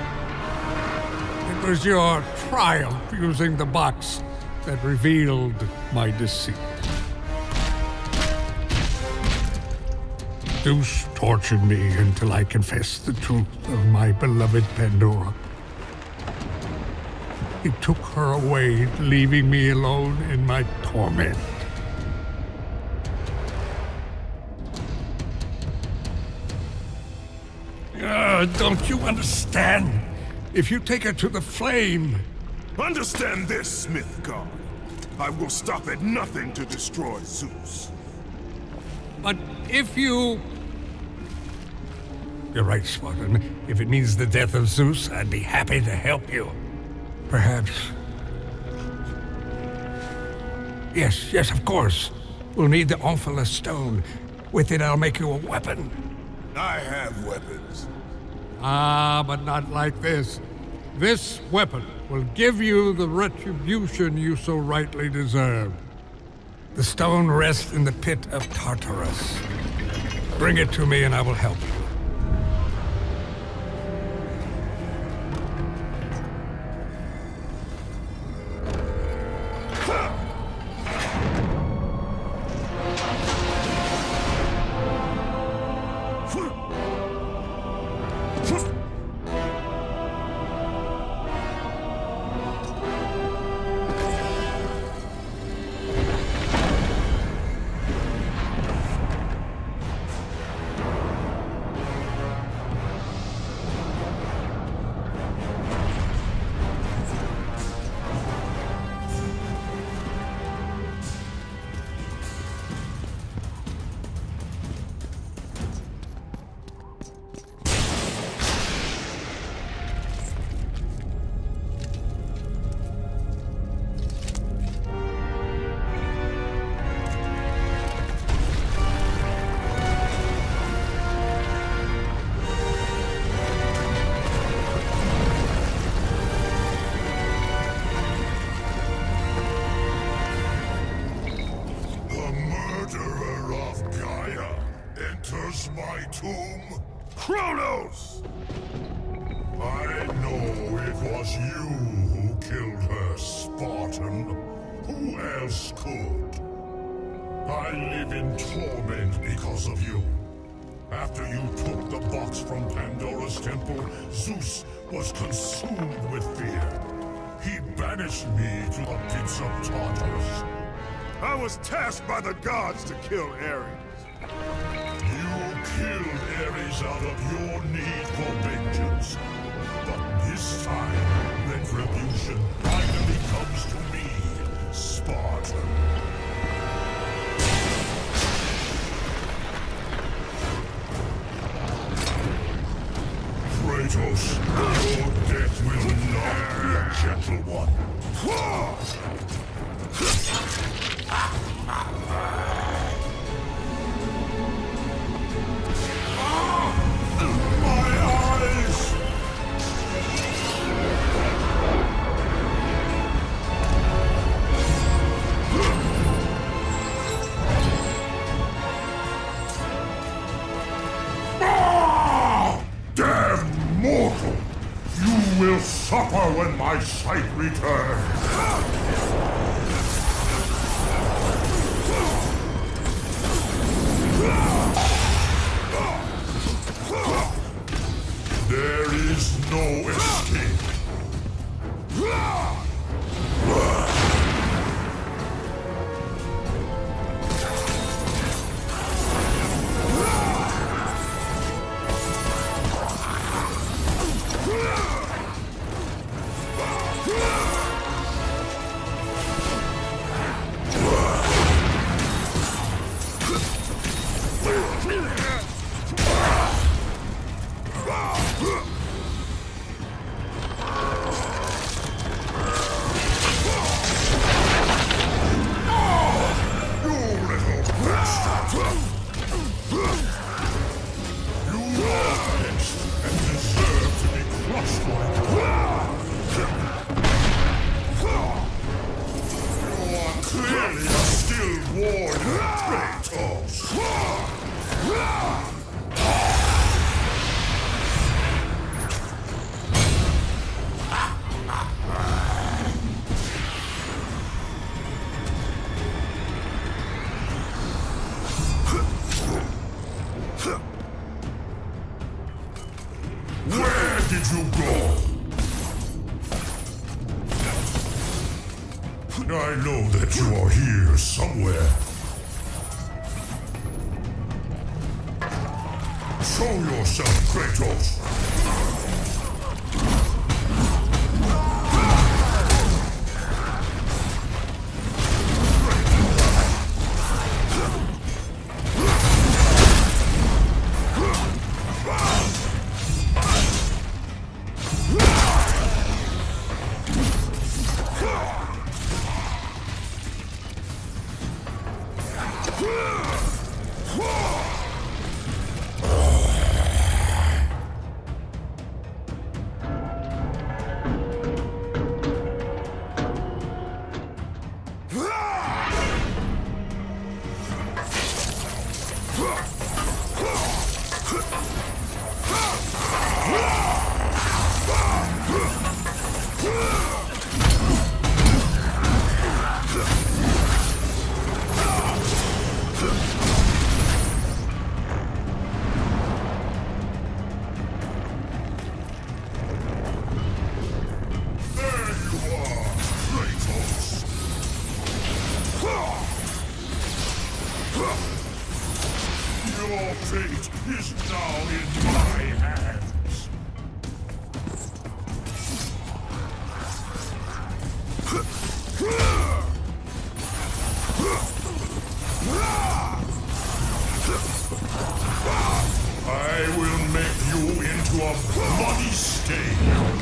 It was your triumph using the box that revealed my deceit. Zeus tortured me until I confessed the truth of my beloved Pandora. He took her away, leaving me alone in my torment. Don't you understand? If you take her to the flame... Understand this, Smith God. I will stop at nothing to destroy Zeus. But if you... You're right, Spartan. If it means the death of Zeus, I'd be happy to help you. Perhaps... Yes, of course. We'll need the Olympus stone. With it, I'll make you a weapon. I have weapons. Ah, but not like this. This weapon will give you the retribution you so rightly deserve. The stone rests in the pit of Tartarus. Bring it to me and I will help you. My tomb? Kratos! I know it was you who killed her, Spartan. Who else could? I live in torment because of you. After you took the box from Pandora's temple, Zeus was consumed with fear. He banished me to the pits of Tartarus. I was tasked by the gods to kill Ares. You killed Ares out of your need for vengeance. But this time, retribution finally comes to me, Spartan. Kratos, your death will not be a gentle one. suffer when my sight returns. There is no escape. Where did you go? I know that you are here somewhere. Show yourself, Kratos! Your fate is now in my hands. I will make you into a bloody stain.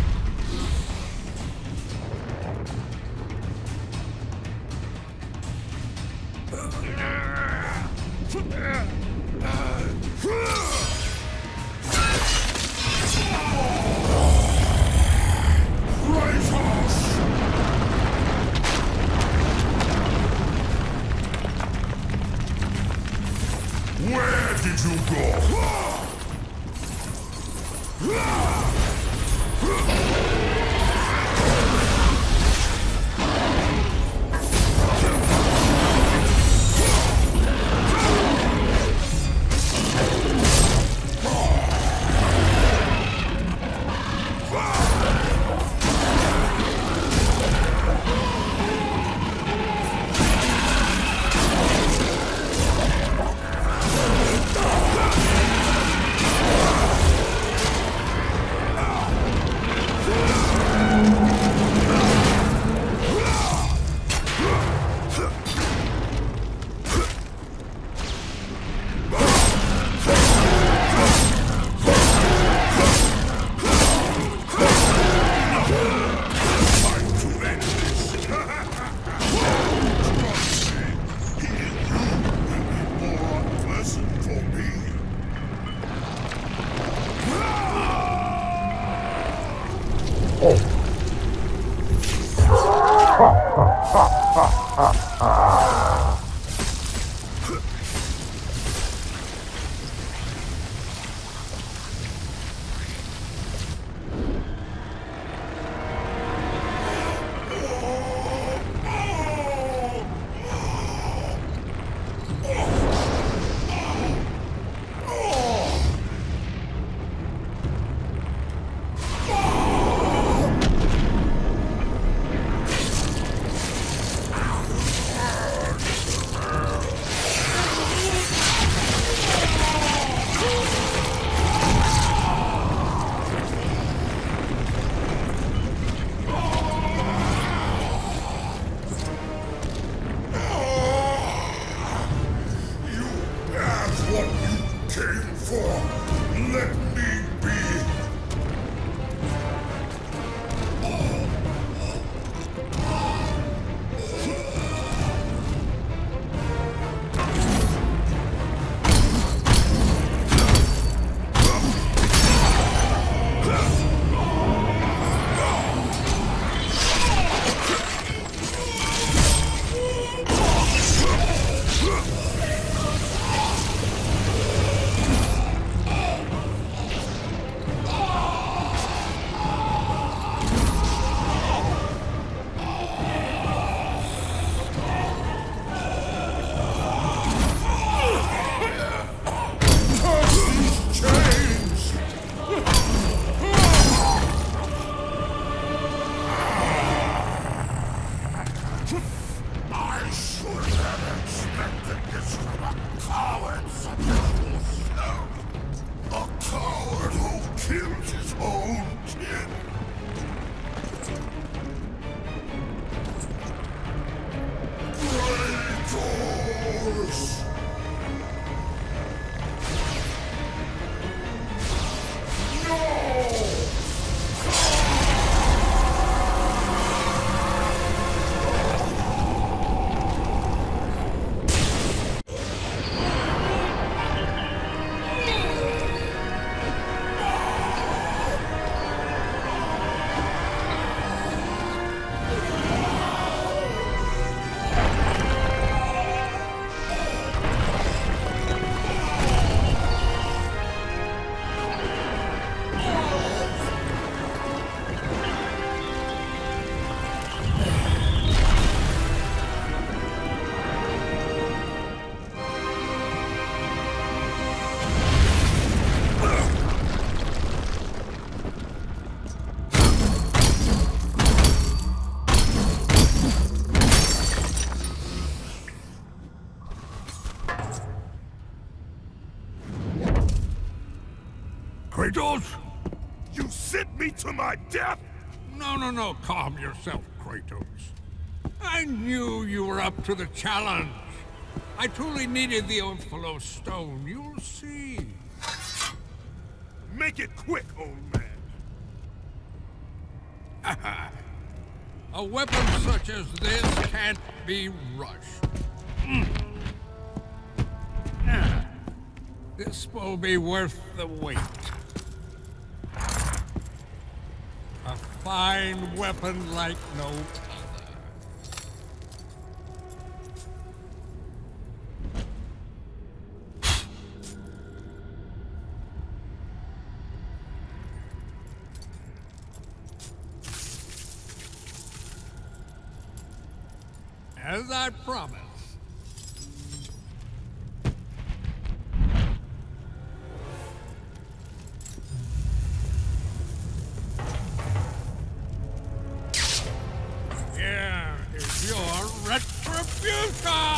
Where did you go? what you came for. Let me be. Kratos? You sent me to my death? No, calm yourself, Kratos. I knew you were up to the challenge. I truly needed the Olympus stone, you'll see. Make it quick, old man. A weapon such as this can't be rushed. This will be worth the wait. A fine weapon like no other. As I promised. Here is your retribution!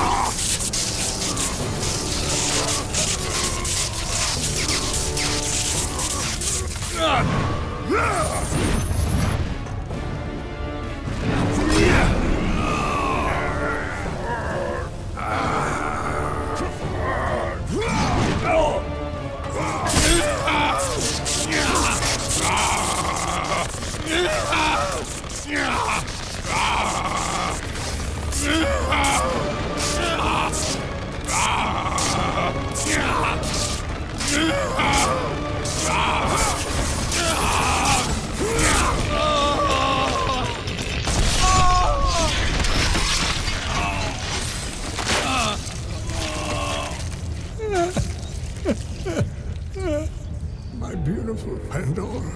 My beautiful Pandora.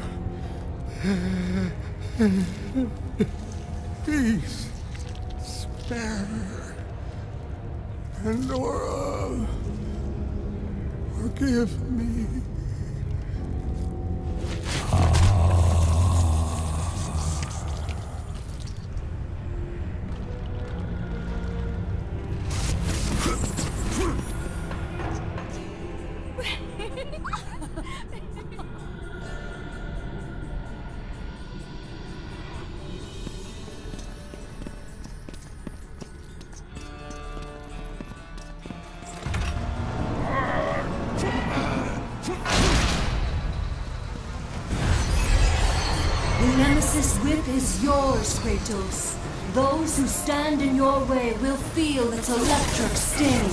Peace. Spare her. Pandora. Forgive me. Nemesis whip is yours, Kratos. Those who stand in your way will feel its electric sting.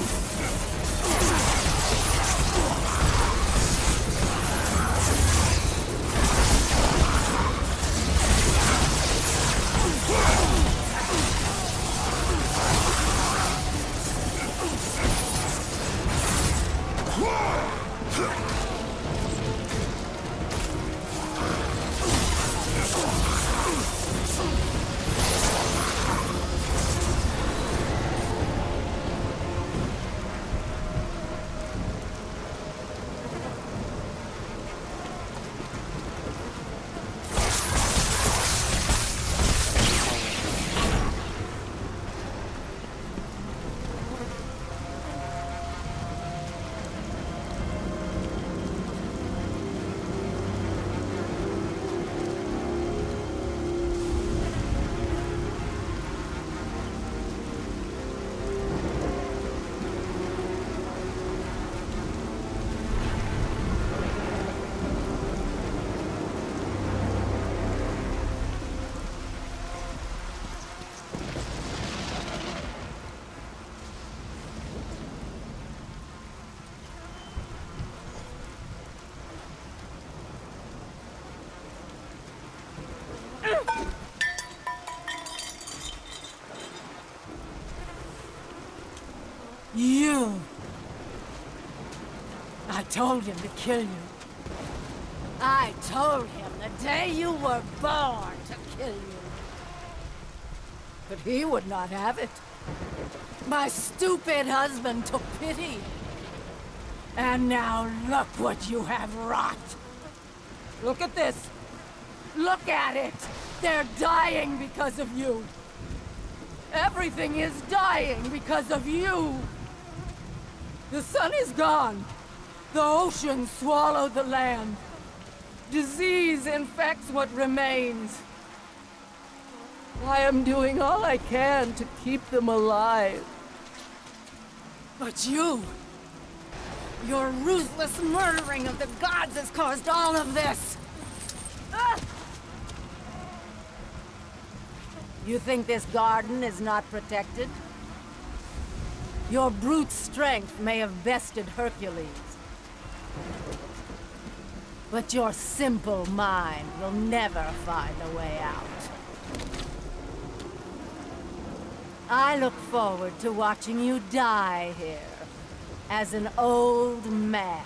You! I told him to kill you. I told him the day you were born to kill you. But he would not have it. My stupid husband took pity. And now look what you have wrought. Look at this. Look at it. They're dying because of you. Everything is dying because of you. The sun is gone. The ocean swallowed the land. Disease infects what remains. I am doing all I can to keep them alive. But you... your ruthless murdering of the gods has caused all of this. Ah! You think this garden is not protected? Your brute strength may have bested Hercules. But your simple mind will never find a way out. I look forward to watching you die here, as an old man.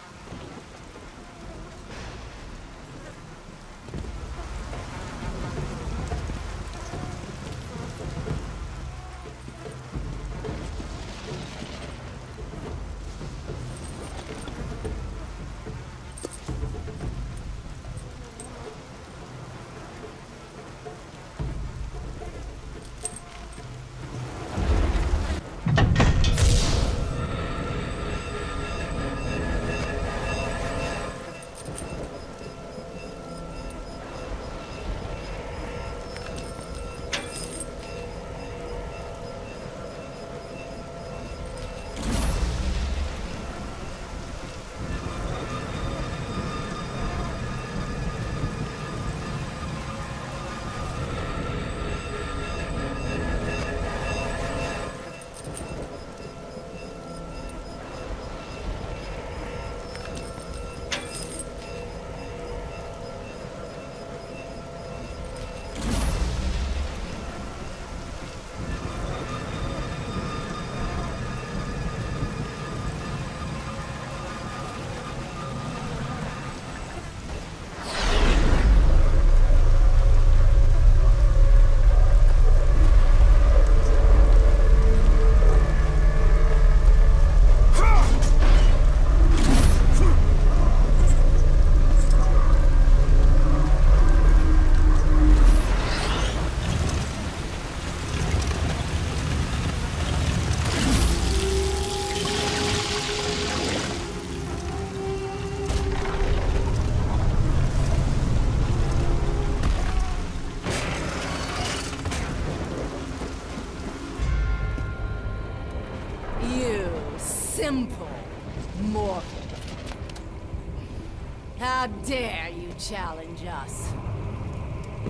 Simple mortal. How dare you challenge us?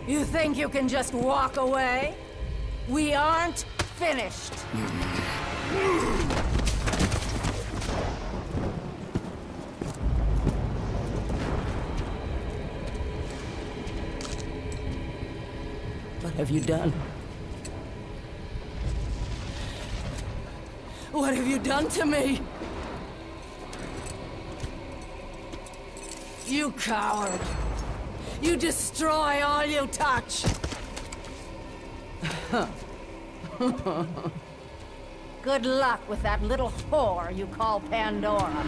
You think you can just walk away? We aren't finished. What have you done? What have you done to me? You coward! You destroy all you touch! Good luck with that little whore you call Pandora.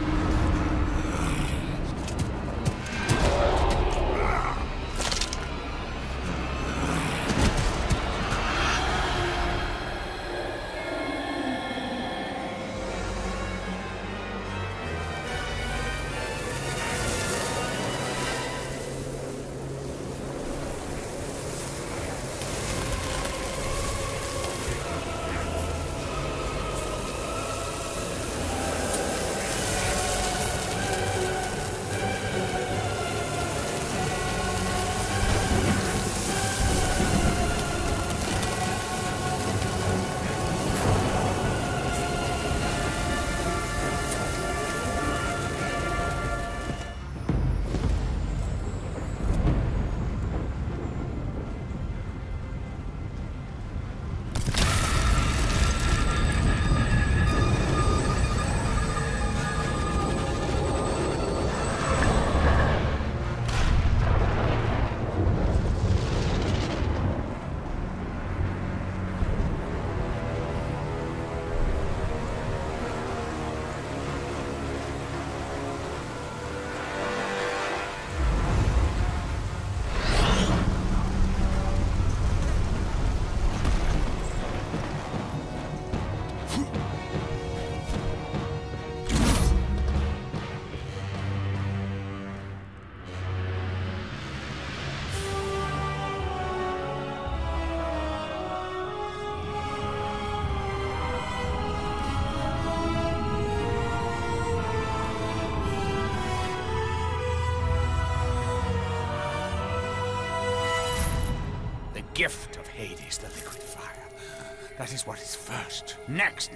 Gift of Hades, the liquid fire. That is what is first. Next,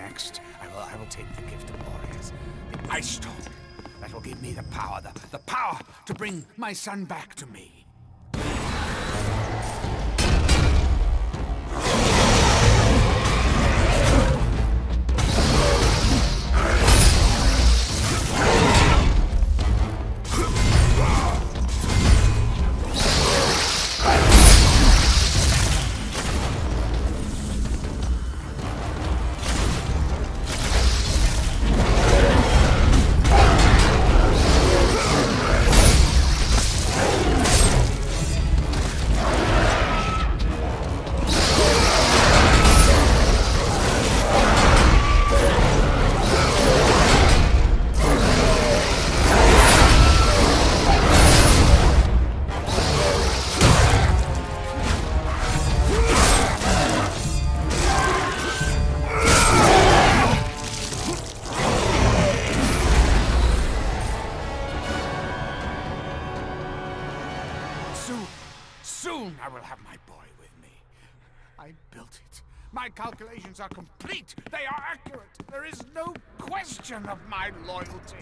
I will take the gift of Boreas, the ice stone. That will give me the power to bring my son back to me. Soon I will have my boy with me. I built it. My calculations are complete. They are accurate. There is no question of my loyalty.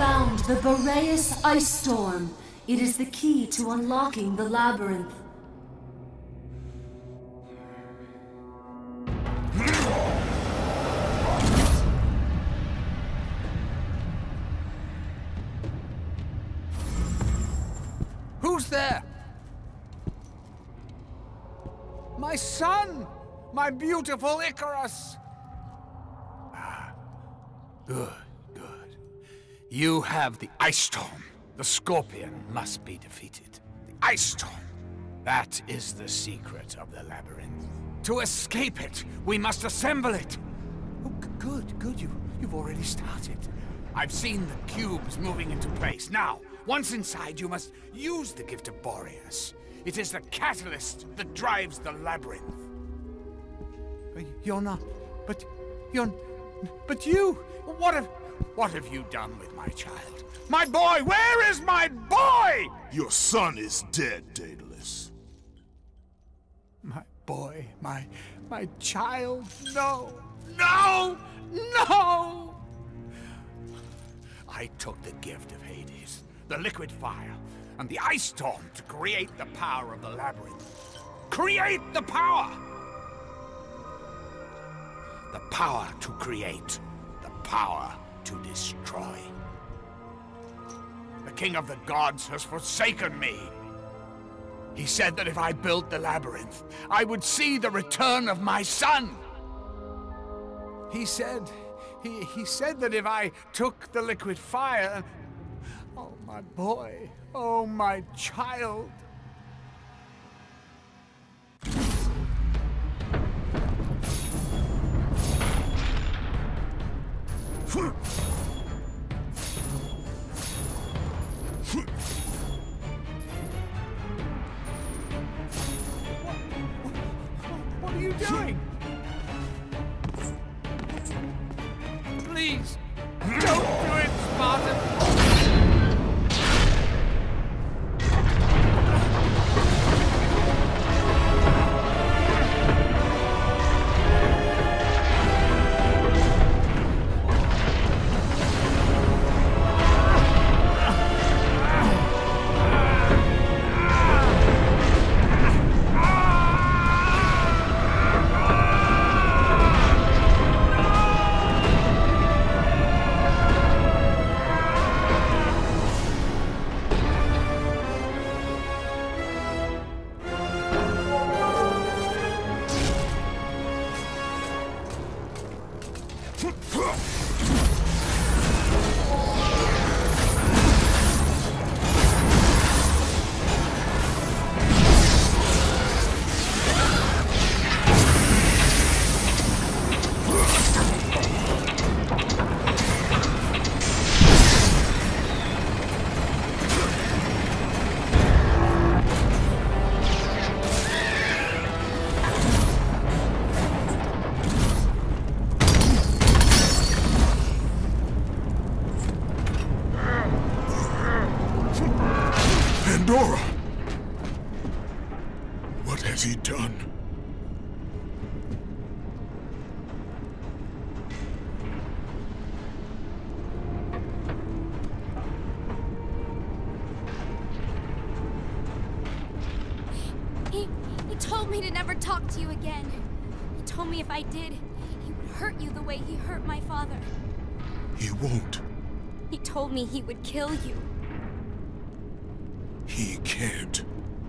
found the Boreas Ice Storm. It is the key to unlocking the labyrinth. Who's there? My son! My beautiful Icarus! Ah, good, good. You have the Ice Storm. The Scorpion must be defeated. The Ice Storm. That is the secret of the labyrinth. To escape it, we must assemble it. Oh, good. You've already started. I've seen the cubes moving into place. Now, once inside, you must use the gift of Boreas. It is the catalyst that drives the labyrinth. You're not... But you... What have you done with my child? My boy! Where is my boy? Your son is dead, Daedalus. My boy, my child, no! No! No! I took the gift of Hades, the liquid fire, and the ice storm to create the power of the labyrinth. Create the power! The power to create, the power to destroy. The king of the gods has forsaken me. He said that if I built the labyrinth, I would see the return of my son. He said that if I took the liquid fire... Oh, my boy. Oh, my child. What are you doing? Please, don't do it, Spartan! What has he done? He told me to never talk to you again. He told me if I did, he would hurt you the way he hurt my father. He won't. He told me he would kill you. He can't.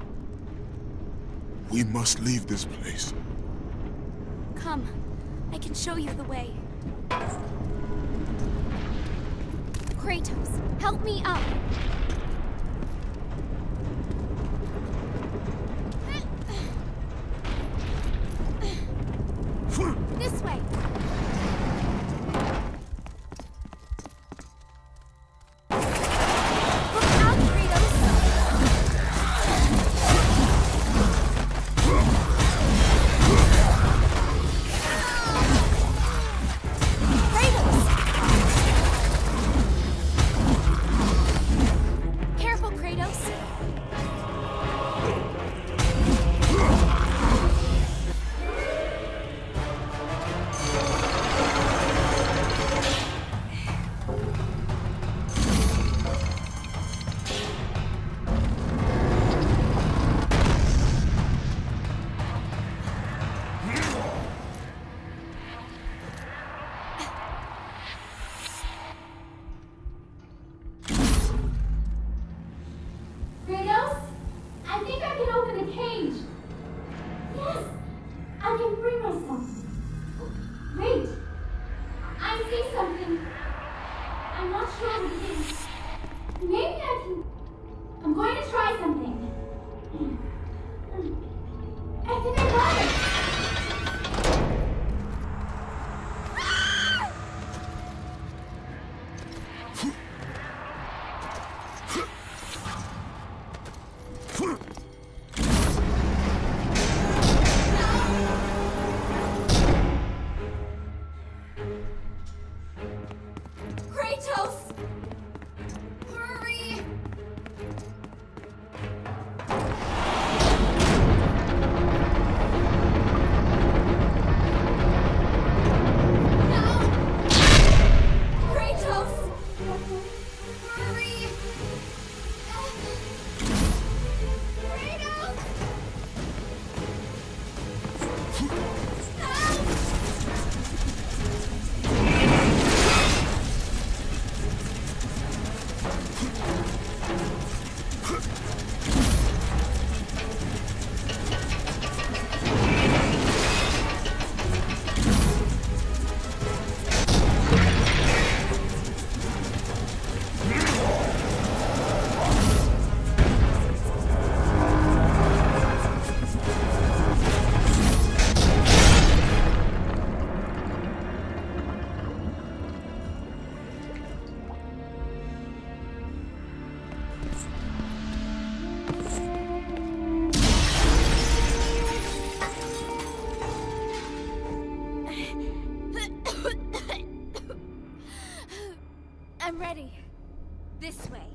We must leave this place. Come, I can show you the way. Kratos, help me up. This way. Kratos! Hurry! Kratos! Hurry! Kratos! I'm ready. This way.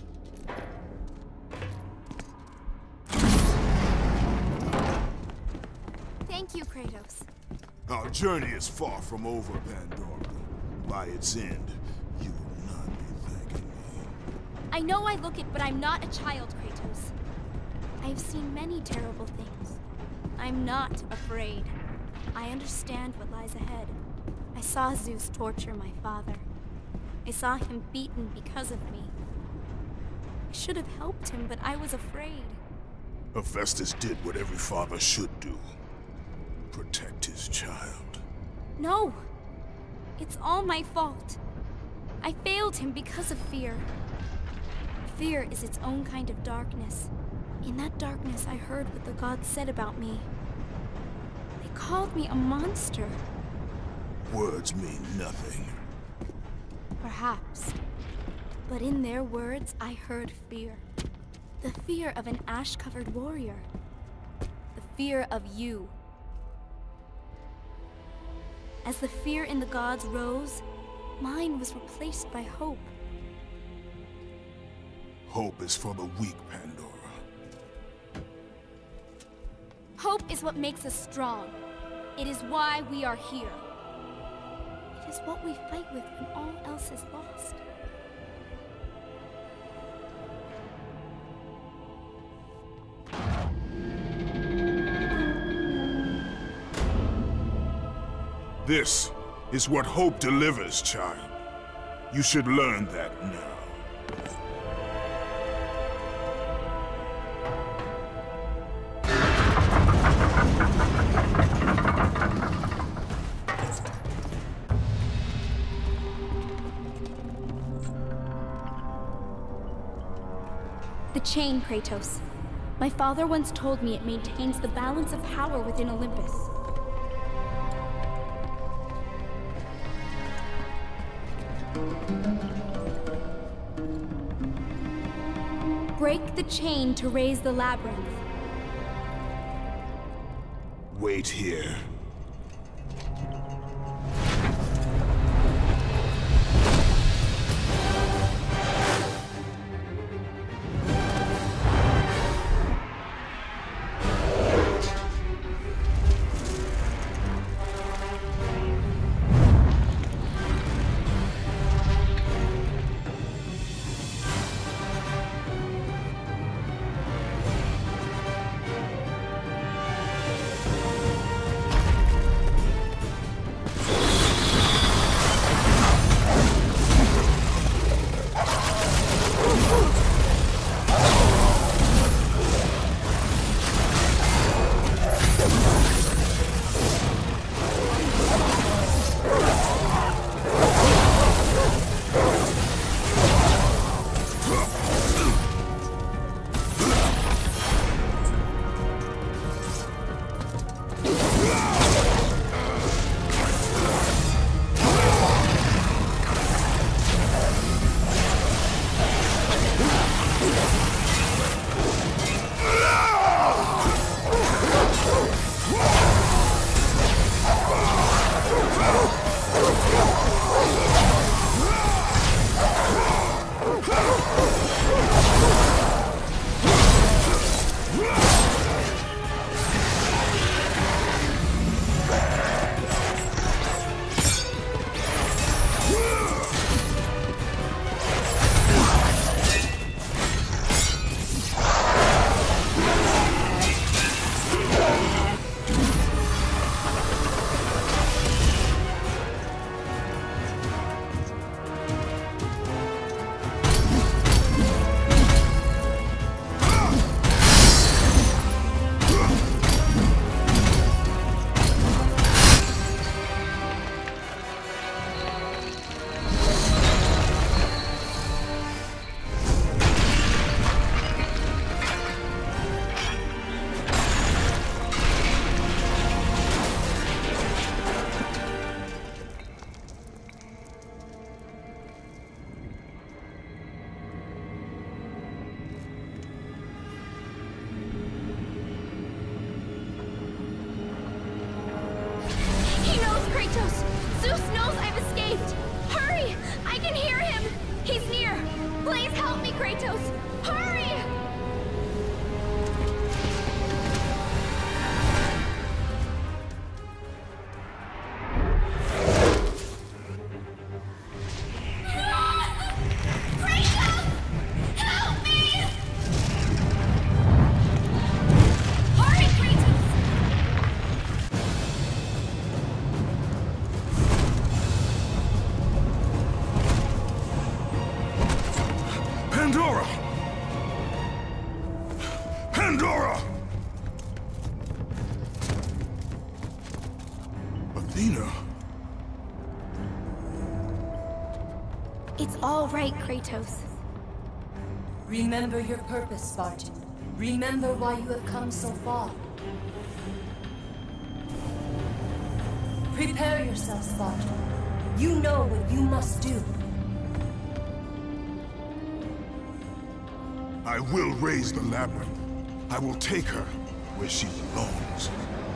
Thank you, Kratos. Our journey is far from over, Pandora. By its end, you will not be thanking me. I know I look it, but I'm not a child, Kratos. I've seen many terrible things. I'm not afraid. I understand what lies ahead. I saw Zeus torture my father. I saw him beaten because of me. I should have helped him, but I was afraid. Hephaestus did what every father should do. Protect his child. No! It's all my fault. I failed him because of fear. Fear is its own kind of darkness. In that darkness, I heard what the gods said about me. They called me a monster. Words mean nothing. Perhaps. But in their words, I heard fear. The fear of an ash-covered warrior. The fear of you. As the fear in the gods rose, mine was replaced by hope. Hope is for the weak, Pandora. Hope is what makes us strong. It is why we are here. It is what we fight with when all else is lost. This is what hope delivers, child. You should learn that now. The chain, Kratos. My father once told me it maintains the balance of power within Olympus. Break the chain to raise the labyrinth. Wait here. Kratos! Zeus knows I've escaped! Hurry! I can hear him! He's near! Please help me, Kratos! Hurry! It's all right, Kratos. Remember your purpose, Spartan. Remember why you have come so far. Prepare yourself, Spartan. You know what you must do. I will raise the labyrinth. I will take her where she belongs.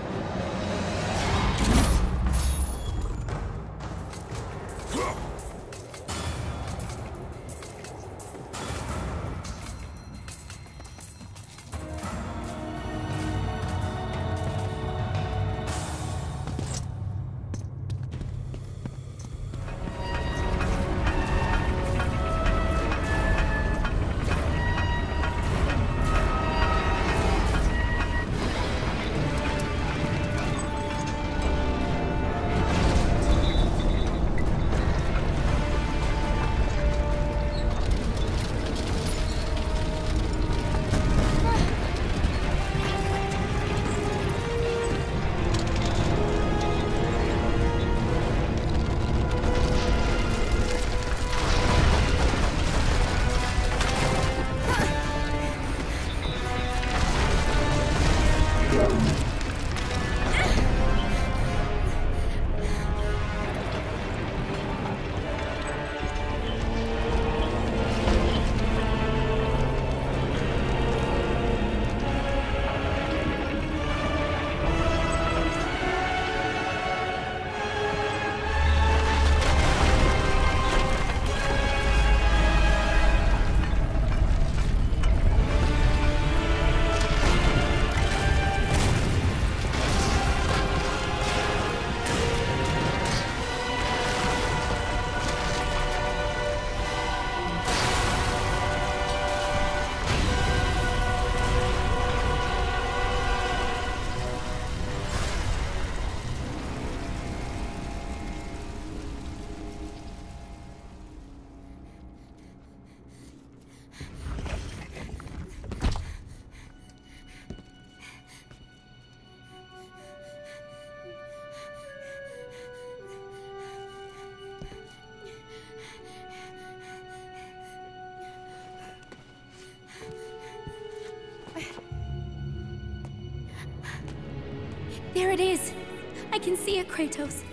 There it is! I can see it, Kratos.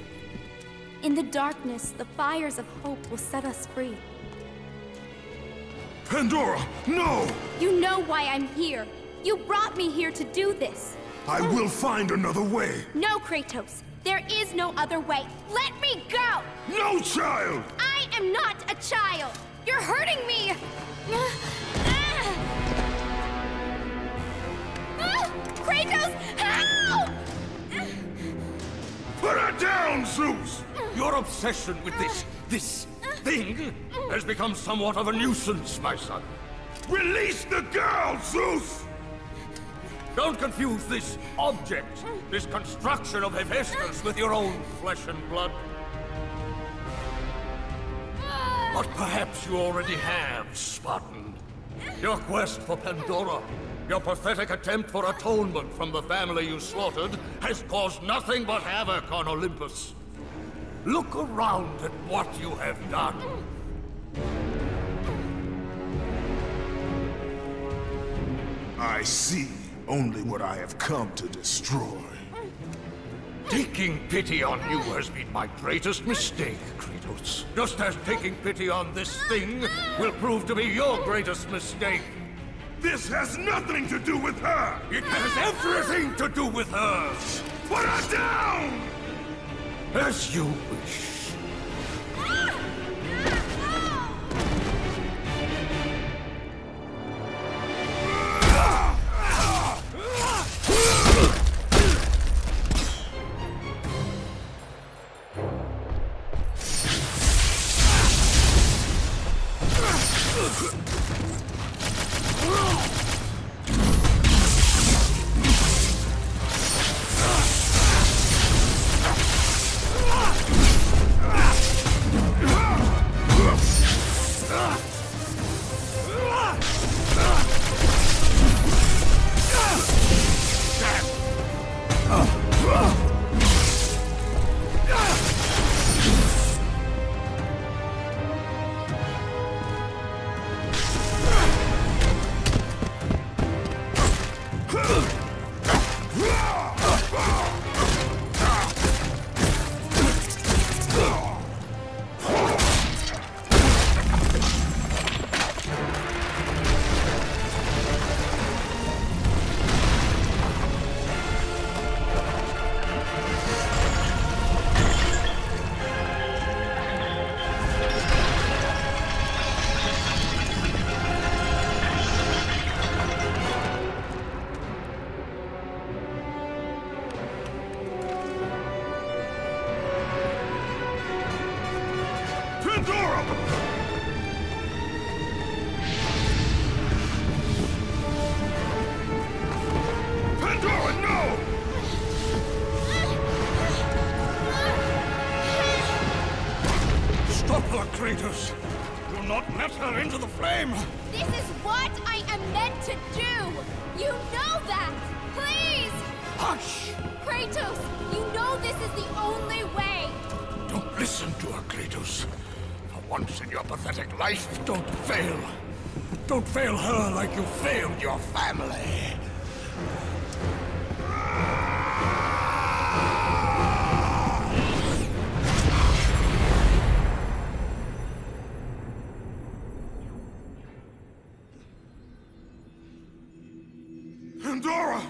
In the darkness, the fires of hope will set us free. Pandora, no! You know why I'm here. You brought me here to do this. I will find another way. No, Kratos. There is no other way. Let me go! No, child! I am not a child! You're hurting me! Kratos, help! Put her down, Zeus! Your obsession with this thing has become somewhat of a nuisance, my son. Release the girl, Zeus! Don't confuse this object, this construction of Hephaestus with your own flesh and blood. But perhaps you already have, Spartan. Your quest for Pandora, your pathetic attempt for atonement from the family you slaughtered, has caused nothing but havoc on Olympus. Look around at what you have done. I see only what I have come to destroy. Taking pity on you has been my greatest mistake, Kratos. Just as taking pity on this thing will prove to be your greatest mistake. This has nothing to do with her! It has everything to do with her! Put her down! As you wish. Kratos! Do not let her into the flame! This is what I am meant to do! You know that! Please! Hush! Kratos, you know this is the only way! Don't listen to her, Kratos. For once in your pathetic life, don't fail. Don't fail her like you failed your family. Pandora!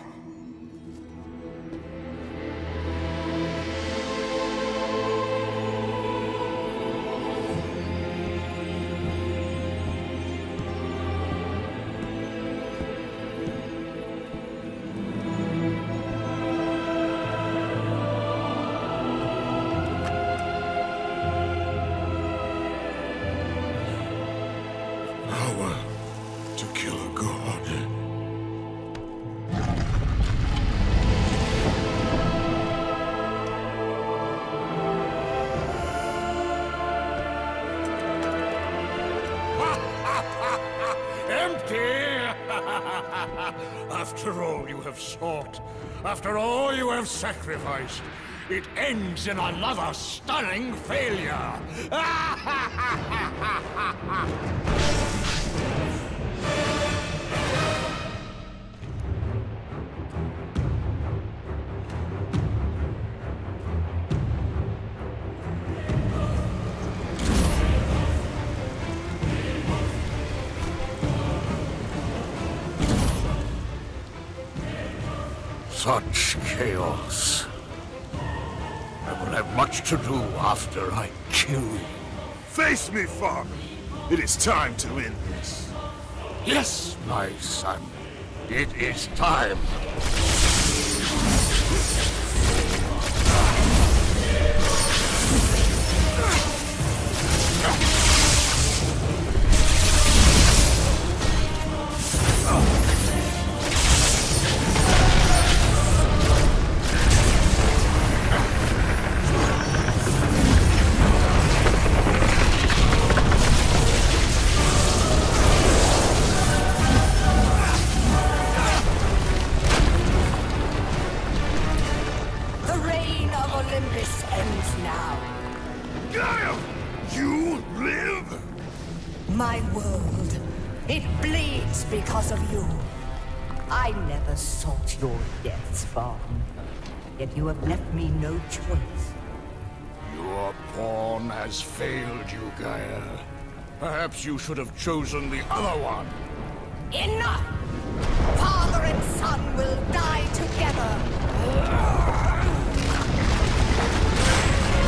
Power to kill a god. After all you have sought, after all you have sacrificed, it ends in another stunning failure! Such chaos. I will have much to do after I kill you. Face me, father. It is time to end this. Yes, my son. It is time. Olympus ends now. Gaia! You live? My world, it bleeds because of you. I never sought your deaths, Father. Yet you have left me no choice. Your pawn has failed you, Gaia. Perhaps you should have chosen the other one. Enough! Father and son will die together.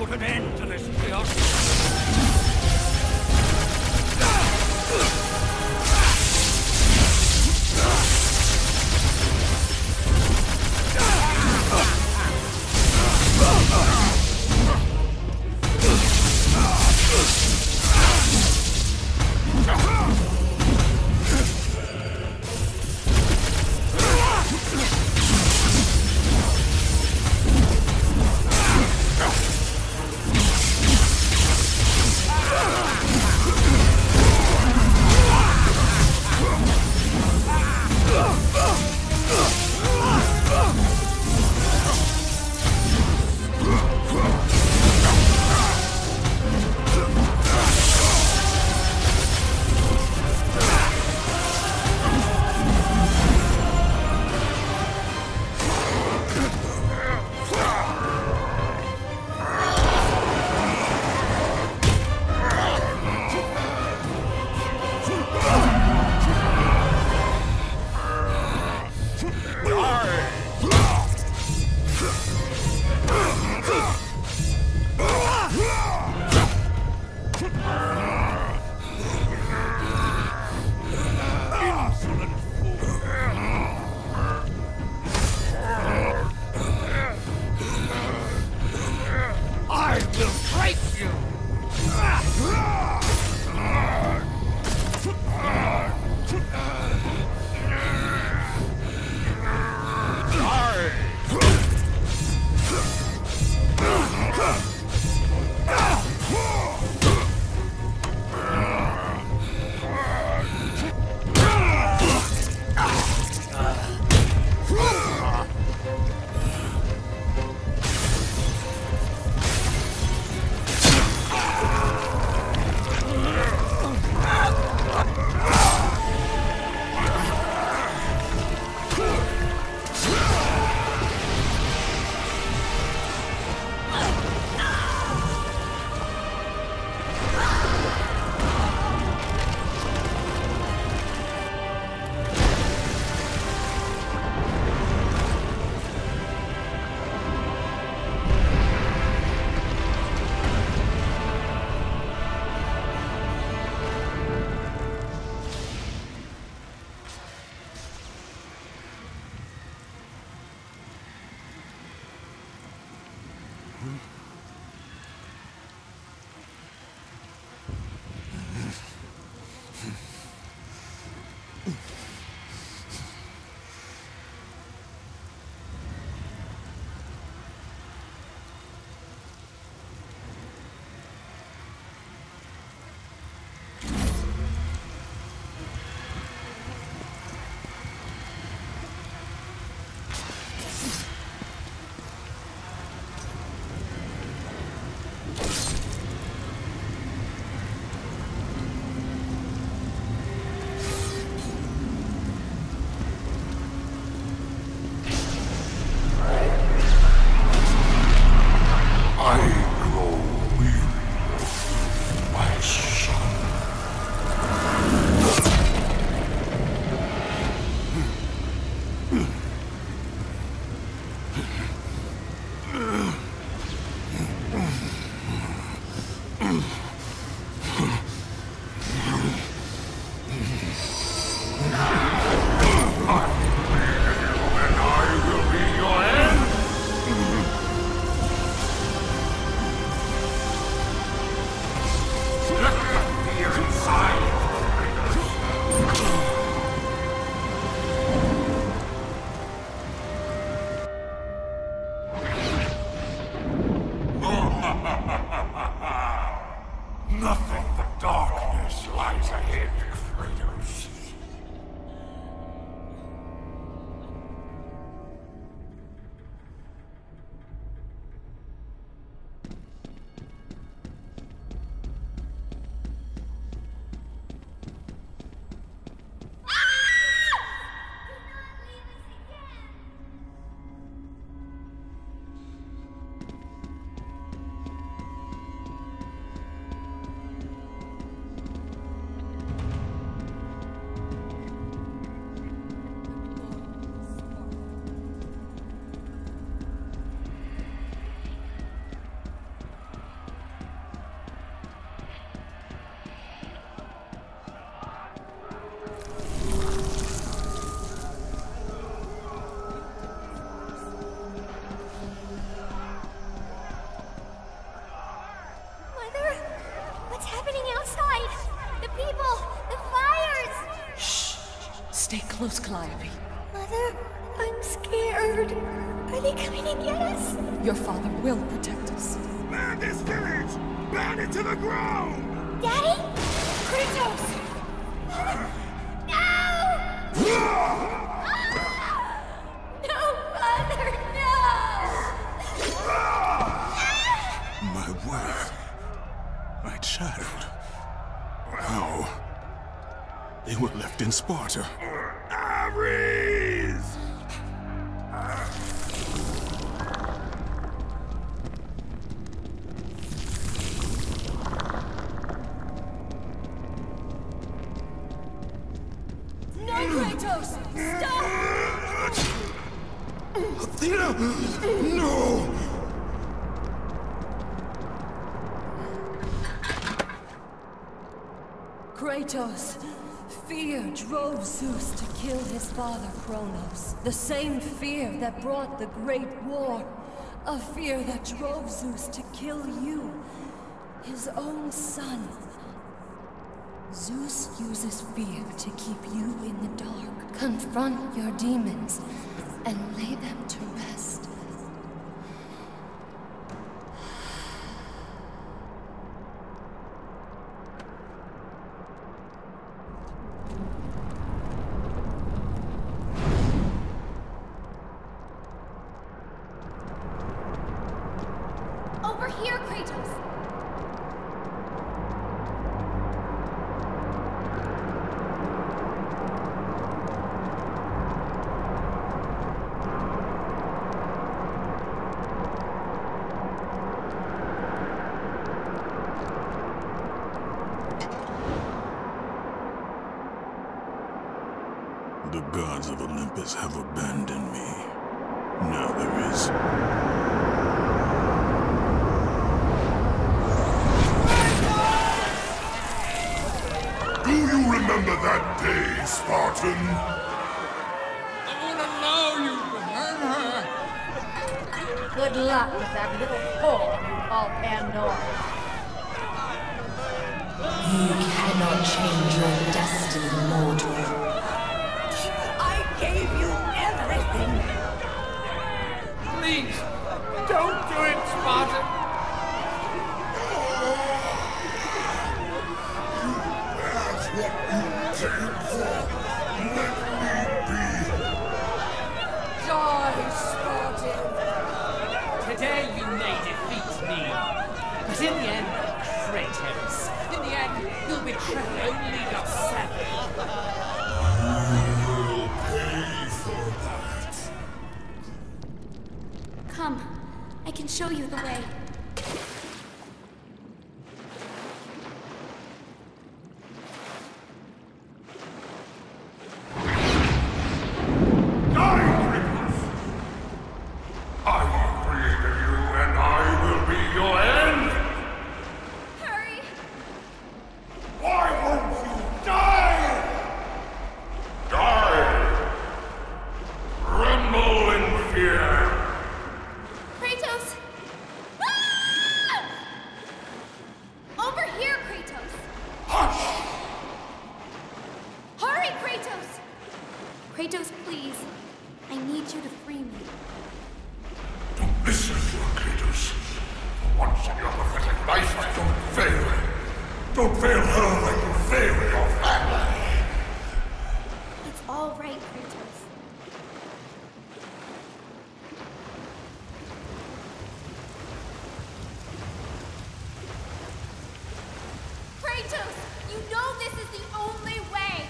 put an end to this chaos. close, Calliope. Mother, I'm scared. Are they coming to get us? Your father will protect us. Burn this village! Burn it to the ground! Daddy? Kratos! No! No, Father, no! My wife. My child. How? They were left in Sparta. Ares! No, Kratos! Stop! Athena! No! Kratos, fear drove Zeus to kill his father Kronos. The same fear that brought the Great War. A fear that drove Zeus to kill you, his own son. Zeus uses fear to keep you in the dark. Confront your demons and lay them to rest. Over here, Kratos! The gods of Olympus have abandoned me. Now there is... Do you remember that day, Spartan? I wouldn't allow you to hurt her. Good luck with that little whore you call Pandora. You cannot change your destiny, mortal. I gave you everything! Please, don't do it, Spartan. That's what you came for. Let me be. Die, Spartan! Today you may defeat me, but in the end, Kratos, in the end, you'll betray only yourself. You will pay for that. Come, I can show you the way. Kratos! Ah! Over here, Kratos! Hush! Hurry, Kratos! Kratos, please. I need you to free me. Don't listen to her, Kratos. For once in your pathetic life, don't fail. Don't fail her like you fail your family. It's all right, Kratos. Kratos! You know this is the only way!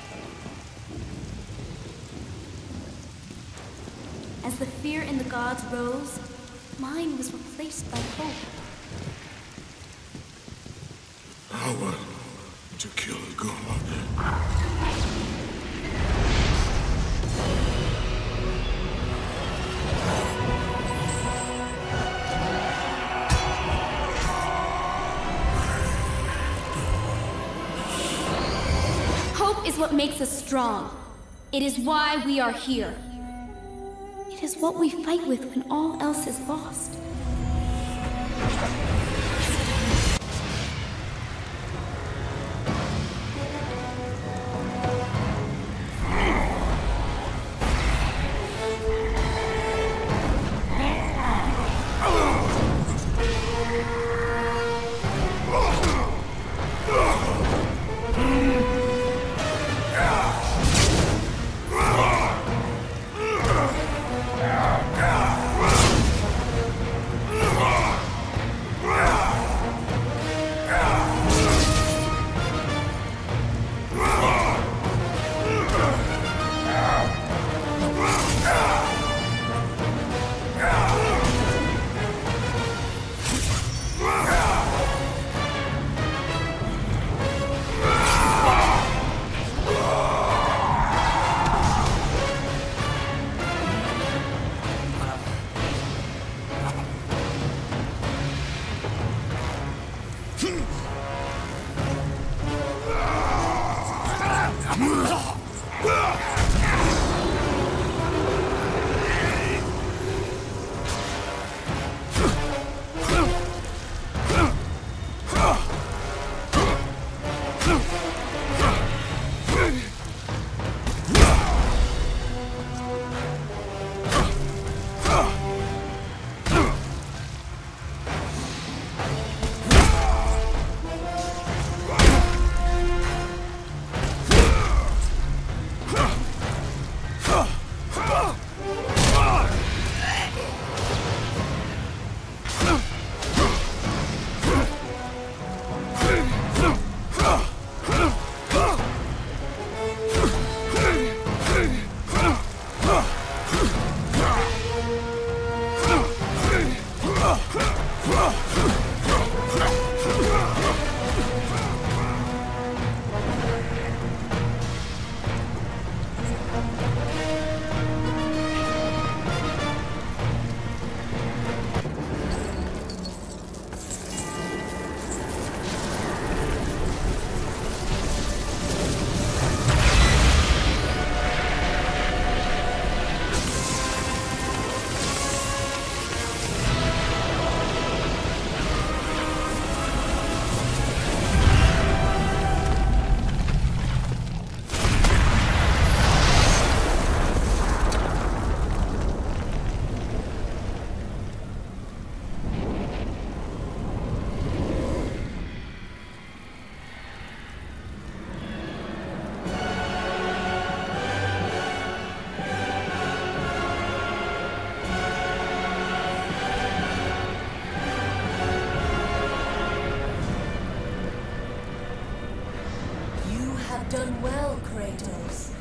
As the fear in the gods rose, mine was replaced by hope. Power to kill a god. Hope is what makes us strong. It is why we are here. It is what we fight with when all else is lost. Done well, Kratos.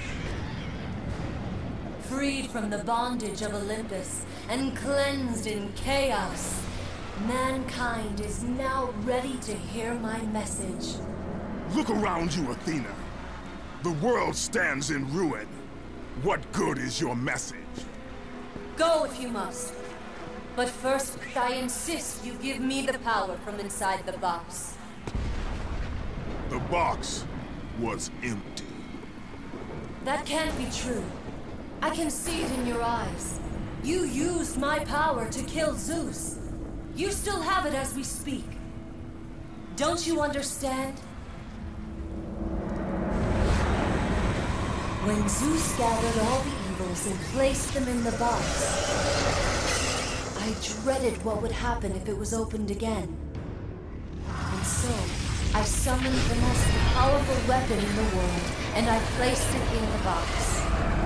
Freed from the bondage of Olympus and cleansed in chaos, mankind is now ready to hear my message. Look around you, Athena. The world stands in ruin. What good is your message? Go if you must. But first, I insist you give me the power from inside the box. The box was empty. That can't be true. I can see it in your eyes. You used my power to kill Zeus. You still have it as we speak. Don't you understand? When Zeus gathered all the evils and placed them in the box, I dreaded what would happen if it was opened again. And so, I summoned the most powerful weapon in the world, and I placed it in the box.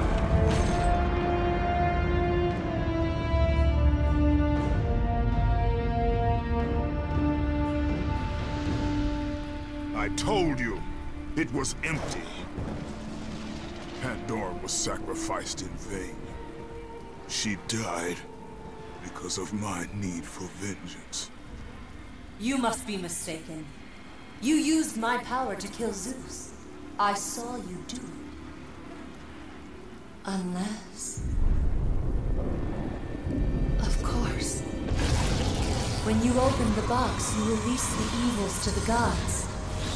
I told you, it was empty. Pandora was sacrificed in vain. She died because of my need for vengeance. You must be mistaken. You used my power to kill Zeus. I saw you do it. Unless... Of course. When you opened the box, you released the evils to the gods.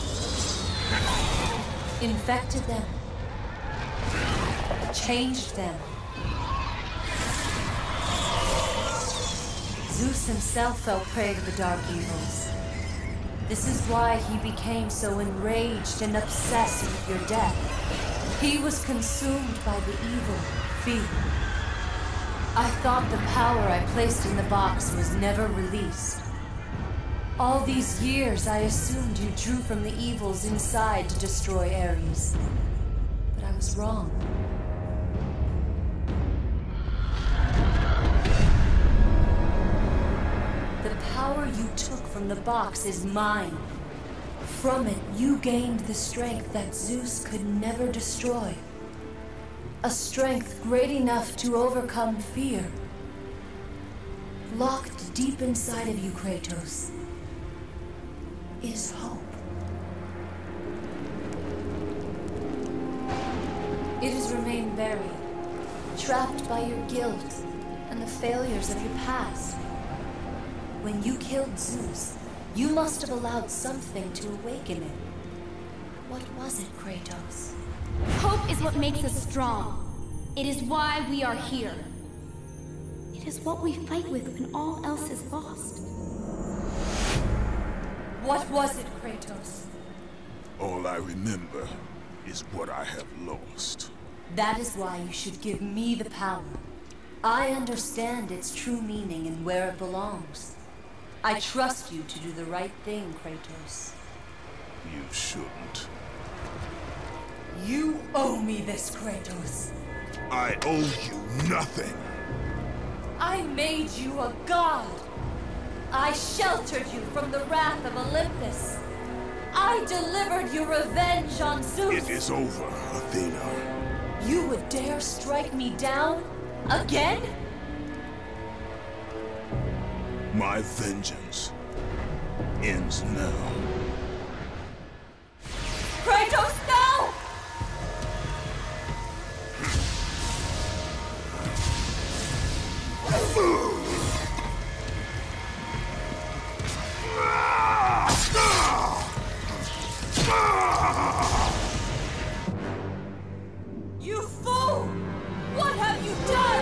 Infected them. Changed them. Zeus himself fell prey to the dark evils. This is why he became so enraged and obsessed with your death. He was consumed by the evil, fear. I thought the power I placed in the box was never released. All these years, I assumed you drew from the evils inside to destroy Ares. But I was wrong. The power you took from the box is mine. From it, you gained the strength that Zeus could never destroy. A strength great enough to overcome fear. Locked deep inside of you, Kratos, is hope. It has remained buried, trapped by your guilt and the failures of your past. When you killed Zeus, you must have allowed something to awaken it. What was it, Kratos? Hope is what makes us strong. It is why we are here. It is what we fight with when all else is lost. What was it, Kratos? All I remember is what I have lost. That is why you should give me the power. I understand its true meaning and where it belongs. I trust you to do the right thing, Kratos. You shouldn't. You owe me this, Kratos. I owe you nothing. I made you a god. I sheltered you from the wrath of Olympus. I delivered you revenge on Zeus. It is over, Athena. You would dare strike me down? Again? My vengeance ends now. Kratos, no! You fool! What have you done?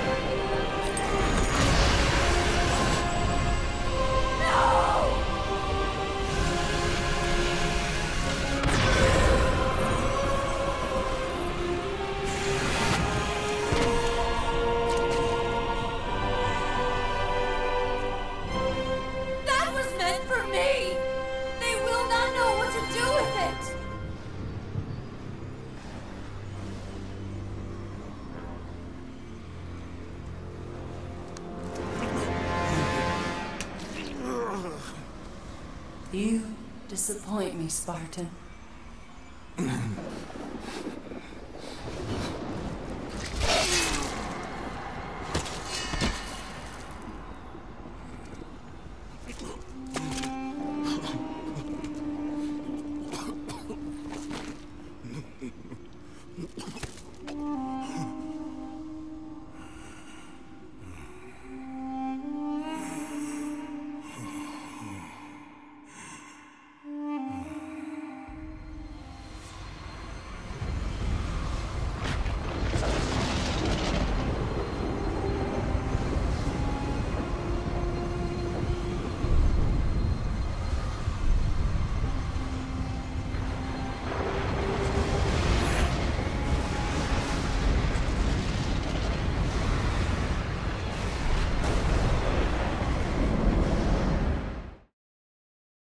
That was meant for me! They will not know what to do with it! You disappoint me, Spartan.